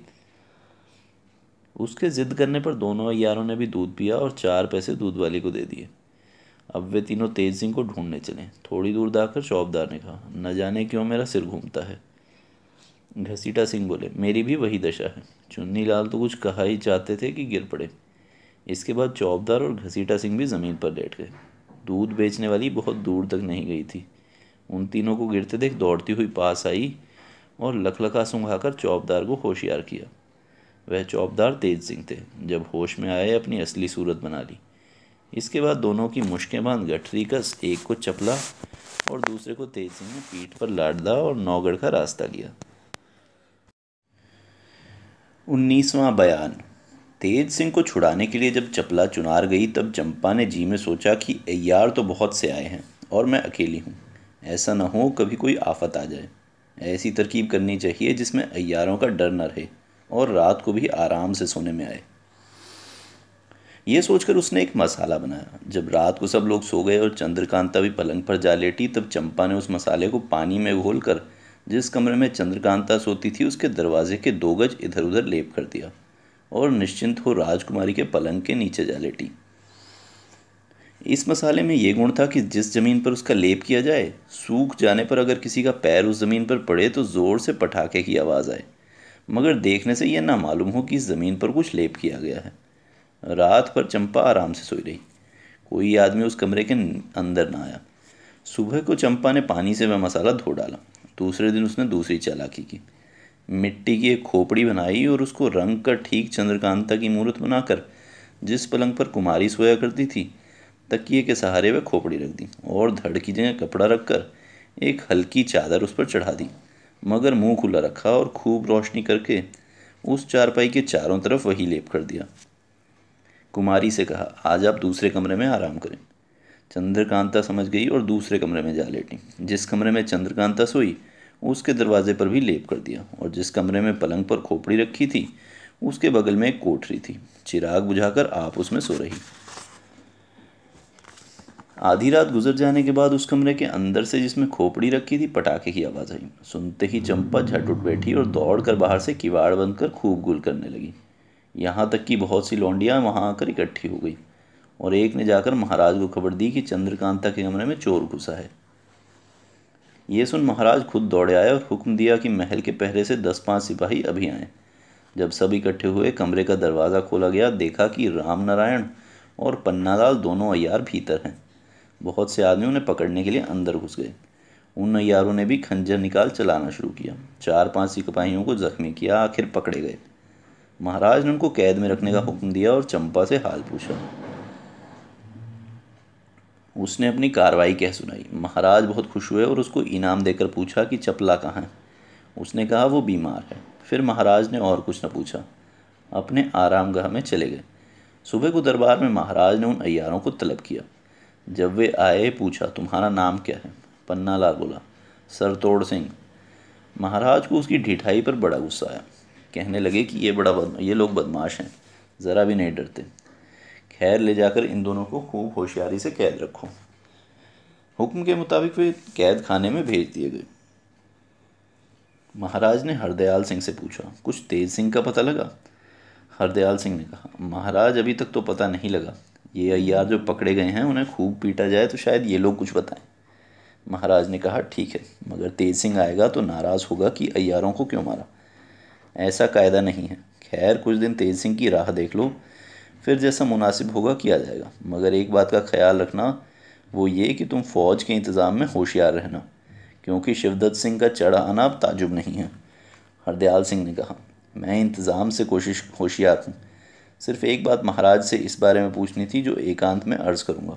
Speaker 1: उसके ज़िद करने पर दोनों अय्यारों ने भी दूध पिया और चार पैसे दूध वाली को दे दिए। अब वे तीनों तेज सिंह को ढूंढने चले। थोड़ी दूर जाकर चौबदार ने कहा, न जाने क्यों मेरा सिर घूमता है। घसीटा सिंह बोले, मेरी भी वही दशा है। चुन्नी लाल तो कुछ कहा ही चाहते थे कि गिर पड़े। इसके बाद चौबदार और घसीटा सिंह भी ज़मीन पर लेट गए। दूध बेचने वाली बहुत दूर तक नहीं गई थी। उन तीनों को गिरते देख दौड़ती हुई पास आई और लखलखा सुंघाकर चौबदार को होशियार किया। वह चौबदार तेज सिंह थे। जब होश में आए अपनी असली सूरत बना ली। इसके बाद दोनों की मुश्कें बांध गठरी कस एक को चपला और दूसरे को तेज सिंह ने पीठ पर लाडला और नौगढ़ का रास्ता लिया। उन्नीसवां बयान। तेज सिंह को छुड़ाने के लिए जब चपला चुनार गई तब चंपा ने जी में सोचा कि अय्यार तो बहुत से आए हैं और मैं अकेली हूँ। ऐसा न हो कभी कोई आफत आ जाए। ऐसी तरकीब करनी चाहिए जिसमें अय्यारों का डर न रहे और रात को भी आराम से सोने में आए। ये सोचकर उसने एक मसाला बनाया। जब रात को सब लोग सो गए और चंद्रकांता भी पलंग पर जा लेटी तब चंपा ने उस मसाले को पानी में घोलकर जिस कमरे में चंद्रकांता सोती थी उसके दरवाजे के दो गज इधर उधर लेप कर दिया और निश्चिंत हो राजकुमारी के पलंग के नीचे जा लेटी। इस मसाले में यह गुण था कि जिस जमीन पर उसका लेप किया जाए, सूख जाने पर अगर किसी का पैर उस जमीन पर पड़े तो जोर से पटाखे की आवाज़ आए, मगर देखने से यह ना मालूम हो कि इस ज़मीन पर कुछ लेप किया गया है। रात भर चंपा आराम से सोई रही। कोई आदमी उस कमरे के अंदर ना आया। सुबह को चंपा ने पानी से वह मसाला धो डाला। दूसरे दिन उसने दूसरी चालाकी की। मिट्टी की एक खोपड़ी बनाई और उसको रंग कर ठीक चंद्रकांता की मूर्त बनाकर जिस पलंग पर कुमारी सोया करती थी तकिए के सहारे वह खोपड़ी रख दी और धड़ की जगह कपड़ा रखकर एक हल्की चादर उस पर चढ़ा दी, मगर मुंह खुला रखा और खूब रोशनी करके उस चारपाई के चारों तरफ वही लेप कर दिया। कुमारी से कहा, आज आप दूसरे कमरे में आराम करें। चंद्रकांता समझ गई और दूसरे कमरे में जा लेटी। जिस कमरे में चंद्रकांता सोई उसके दरवाजे पर भी लेप कर दिया और जिस कमरे में पलंग पर खोपड़ी रखी थी उसके बगल में एक कोठरी थी। चिराग बुझाकर आप उसमें सो रही। आधी रात गुजर जाने के बाद उस कमरे के अंदर से, जिसमें खोपड़ी रखी थी, पटाखे की आवाज़ आई। सुनते ही चंपा झट उठ बैठी और दौड़कर बाहर से किवाड़ बंद कर खूब गुल करने लगी। यहाँ तक कि बहुत सी लौंडियाँ वहाँ आकर इकट्ठी हो गई और एक ने जाकर महाराज को खबर दी कि चंद्रकांता के कमरे में चोर घुसा है। ये सुन महाराज खुद दौड़े आए और हुक्म दिया कि महल के पहरे से दस पाँच सिपाही अभी आए। जब सब इकट्ठे हुए, कमरे का दरवाज़ा खोला गया। देखा कि राम नारायण और पन्नालाल दोनों अय्यार भीतर हैं। बहुत से आदमी उन्हें पकड़ने के लिए अंदर घुस गए। उन अय्यारों ने भी खंजर निकाल चलाना शुरू किया। चार पांच सिपाहियों को जख्मी किया, आखिर पकड़े गए। महाराज ने उनको कैद में रखने का हुक्म दिया और चंपा से हाल पूछा। उसने अपनी कार्रवाई कह सुनाई। महाराज बहुत खुश हुए और उसको इनाम देकर पूछा कि चपला कहाँ है। उसने कहा वो बीमार है। फिर महाराज ने और कुछ न पूछा, अपने आरामगाह में चले गए। सुबह को दरबार में महाराज ने उन अय्यारों को तलब किया। जब वे आए, पूछा, तुम्हारा नाम क्या है? पन्नालाल बोला, सरतोड़ सिंह। महाराज को उसकी ढिठाई पर बड़ा गुस्सा आया। कहने लगे कि ये बड़ा बद ये लोग बदमाश हैं, ज़रा भी नहीं डरते। खैर, ले जाकर इन दोनों को खूब होशियारी से कैद रखो। हुक्म के मुताबिक वे कैद खाने में भेज दिए गए। महाराज ने हरदयाल सिंह से पूछा, कुछ तेज सिंह का पता लगा? हरदयाल सिंह ने कहा, महाराज अभी तक तो पता नहीं लगा। ये अय्यार जो पकड़े गए हैं, उन्हें खूब पीटा जाए तो शायद ये लोग कुछ बताएं। महाराज ने कहा, ठीक है, मगर तेज सिंह आएगा तो नाराज़ होगा कि अय्यारों को क्यों मारा। ऐसा कायदा नहीं है। खैर, कुछ दिन तेज सिंह की राह देख लो, फिर जैसा मुनासिब होगा किया जाएगा। मगर एक बात का ख्याल रखना, वो ये कि तुम फ़ौज के इंतज़ाम में होशियार रहना, क्योंकि शिवदत्त सिंह का चढ़ आना अब ताजुब नहीं है। हरदयाल सिंह ने कहा, मैं इंतज़ाम से कोशिश होशियार हूँ। सिर्फ एक बात महाराज से इस बारे में पूछनी थी, जो एकांत में अर्ज़ करूँगा।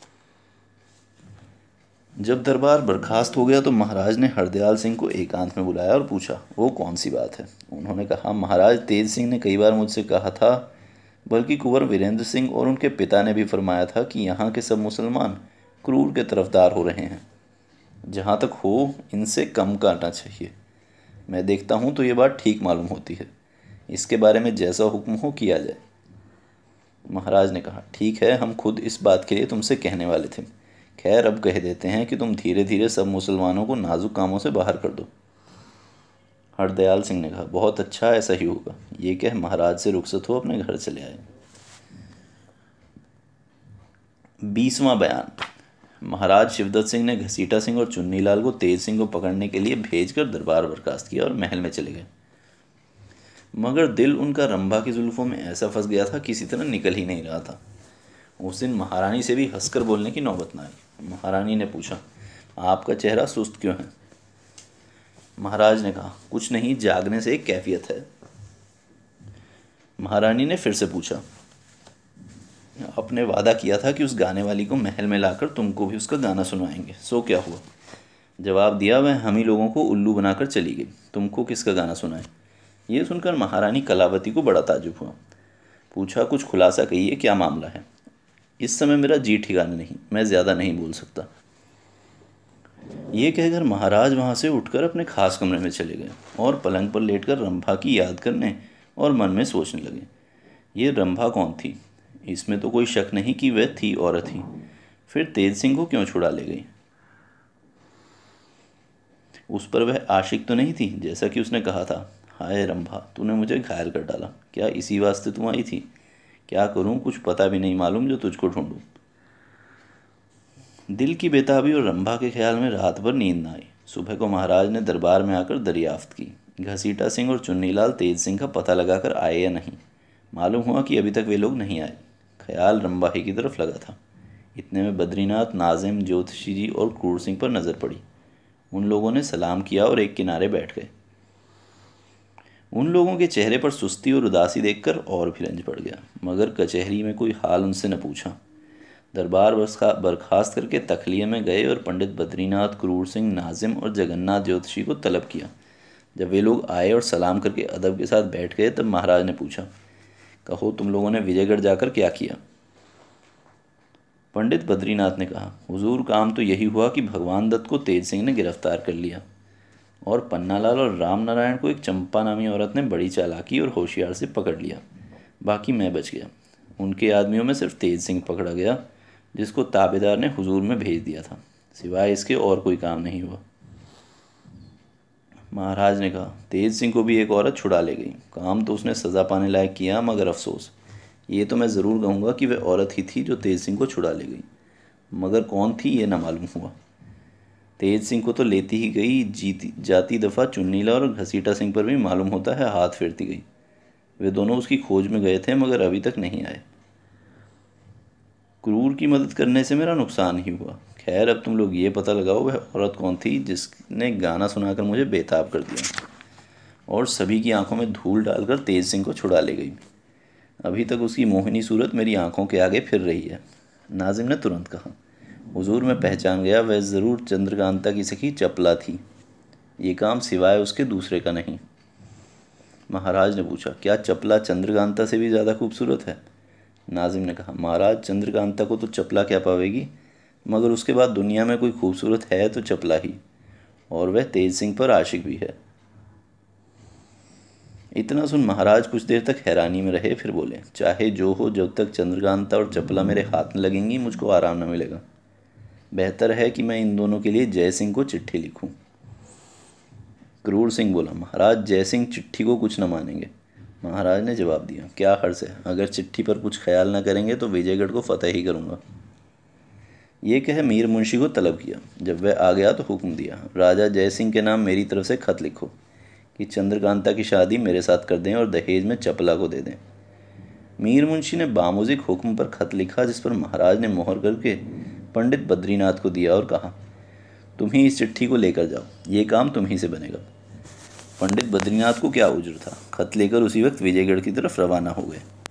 Speaker 1: जब दरबार बर्खास्त हो गया तो महाराज ने हरदयाल सिंह को एकांत में बुलाया और पूछा, वो कौन सी बात है? उन्होंने कहा, महाराज, तेज सिंह ने कई बार मुझसे कहा था, बल्कि कुंवर वीरेंद्र सिंह और उनके पिता ने भी फरमाया था कि यहाँ के सब मुसलमान क्रूर के तरफदार हो रहे हैं। जहाँ तक हो, इनसे कम काटना चाहिए। मैं देखता हूँ तो ये बात ठीक मालूम होती है। इसके बारे में जैसा हुक्म हो किया जाए। महाराज ने कहा, ठीक है, हम खुद इस बात के लिए तुमसे कहने वाले थे। खैर, अब कह देते हैं कि तुम धीरे धीरे सब मुसलमानों को नाजुक कामों से बाहर कर दो। हरदयाल सिंह ने कहा, बहुत अच्छा, ऐसा ही होगा। ये कह महाराज से रुखसत हो अपने घर चले आए। बीसवां बयान। महाराज शिवदत्त सिंह ने घसीटा सिंह और चुन्नीलाल को तेज सिंह को पकड़ने के लिए भेजकर दरबार बर्खास्त किया और महल में चले गए। मगर दिल उनका रंभा की जुल्फों में ऐसा फंस गया था, किसी तरह निकल ही नहीं रहा था। उस दिन महारानी से भी हंसकर बोलने की नौबत न आई। महारानी ने पूछा, आपका चेहरा सुस्त क्यों है? महाराज ने कहा, कुछ नहीं, जागने से एक कैफियत है। महारानी ने फिर से पूछा, आपने वादा किया था कि उस गाने वाली को महल में लाकर तुमको भी उसका गाना सुनवाएंगे, सो क्या हुआ? जवाब दिया, वह हम ही लोगों को उल्लू बनाकर चली गई, तुमको किसका गाना सुनाए? ये सुनकर महारानी कलावती को बड़ा ताजुब हुआ। पूछा, कुछ खुलासा कहिए, क्या मामला है? इस समय मेरा जी ठिकाने नहीं, मैं ज़्यादा नहीं बोल सकता। ये कहकर महाराज वहाँ से उठकर अपने खास कमरे में चले गए और पलंग पर लेटकर रंभा की याद करने और मन में सोचने लगे। ये रंभा कौन थी? इसमें तो कोई शक नहीं कि वह थी औरत ही। फिर तेज सिंह को क्यों छुड़ा ले गई? उस पर वह आशिक तो नहीं थी, जैसा कि उसने कहा था। हाय रंभा, तूने मुझे घायल कर डाला। क्या इसी वास्ते तुम आई थी? क्या करूं, कुछ पता भी नहीं मालूम जो तुझको ढूंढूं। दिल की बेताबी और रंभा के ख्याल में रात भर नींद न आई। सुबह को महाराज ने दरबार में आकर दरियाफ्त की। घसीटा सिंह और चुन्नीलाल तेज सिंह का पता लगाकर आए या नहीं। मालूम हुआ कि अभी तक वे लोग नहीं आए। ख्याल रंभा ही की तरफ लगा था। इतने में बद्रीनाथ, नाजिम, ज्योतिषी जी और क्रूर सिंह पर नज़र पड़ी। उन लोगों ने सलाम किया और एक किनारे बैठ गए। उन लोगों के चेहरे पर सुस्ती और उदासी देखकर और भी रंज पड़ गया, मगर कचहरी में कोई हाल उनसे न पूछा। दरबार बर्खास्त करके तखलिए में गए और पंडित बद्रीनाथ, क्रूर सिंह, नाजिम और जगन्नाथ ज्योतिषी को तलब किया। जब वे लोग आए और सलाम करके अदब के साथ बैठ गए, तब महाराज ने पूछा, कहो तुम लोगों ने विजयगढ़ जाकर क्या किया? पंडित बद्रीनाथ ने कहा, हुजूर, काम तो यही हुआ कि भगवान दत्त को तेज सिंह ने गिरफ्तार कर लिया और पन्नालाल और राम नारायण को एक चंपा नामी औरत ने बड़ी चालाकी और होशियार से पकड़ लिया। बाकी मैं बच गया। उनके आदमियों में सिर्फ तेज सिंह पकड़ा गया, जिसको ताबेदार ने हुजूर में भेज दिया था। सिवाय इसके और कोई काम नहीं हुआ। महाराज ने कहा, तेज सिंह को भी एक औरत छुड़ा ले गई। काम तो उसने सज़ा पाने लायक किया, मगर अफसोस, ये तो मैं ज़रूर कहूँगा कि वह औरत ही थी जो तेज सिंह को छुड़ा ले गई, मगर कौन थी ये ना मालूम हुआ। तेज सिंह को तो लेती ही गई, जीती जाती दफ़ा चुन्नीला और घसीटा सिंह पर भी मालूम होता है हाथ फेरती गई। वे दोनों उसकी खोज में गए थे, मगर अभी तक नहीं आए। क्रूर की मदद करने से मेरा नुकसान ही हुआ। खैर, अब तुम लोग ये पता लगाओ वह औरत कौन थी जिसने गाना सुनाकर मुझे बेताब कर दिया और सभी की आंखों में धूल डालकर तेज सिंह को छुड़ा ले गई। अभी तक उसकी मोहिनी सूरत मेरी आंखों के आगे फिर रही है। नाजिम ने तुरंत कहा, हुजूर, मैं पहचान गया, वह ज़रूर चंद्रकांता की सखी चपला थी। ये काम सिवाय उसके दूसरे का नहीं। महाराज ने पूछा, क्या चपला चंद्रकांता से भी ज़्यादा खूबसूरत है? नाजिम ने कहा, महाराज, चंद्रकांता को तो चपला क्या पावेगी, मगर उसके बाद दुनिया में कोई खूबसूरत है तो चपला ही, और वह तेज सिंह पर आशिक भी है। इतना सुन महाराज कुछ देर तक हैरानी में रहे, फिर बोले, चाहे जो हो, जब तक चंद्रकांता और चपला मेरे हाथ में लगेंगी मुझको आराम न मिलेगा। बेहतर है कि मैं इन दोनों के लिए जय सिंह को चिट्ठी लिखूं। क्रूर सिंह बोला, महाराज, जय सिंह चिट्ठी को कुछ न मानेंगे। महाराज ने जवाब दिया, क्या हर्ज है, अगर चिट्ठी पर कुछ ख्याल न करेंगे तो विजयगढ़ को फतेह ही करूँगा। ये कह मीर मुंशी को तलब किया। जब वह आ गया तो हुक्म दिया, राजा जय सिंह के नाम मेरी तरफ से खत लिखो कि चंद्रकांता की शादी मेरे साथ कर दें और दहेज में चपला को दे दें। मीर मुंशी ने बामुजिक हुक्म पर खत लिखा, जिस पर महाराज ने मोहर करके पंडित बद्रीनाथ को दिया और कहा, तुम ही इस चिट्ठी को लेकर जाओ, ये काम तुम ही से बनेगा। पंडित बद्रीनाथ को क्या उज्र था, खत लेकर उसी वक्त विजयगढ़ की तरफ रवाना हो गए।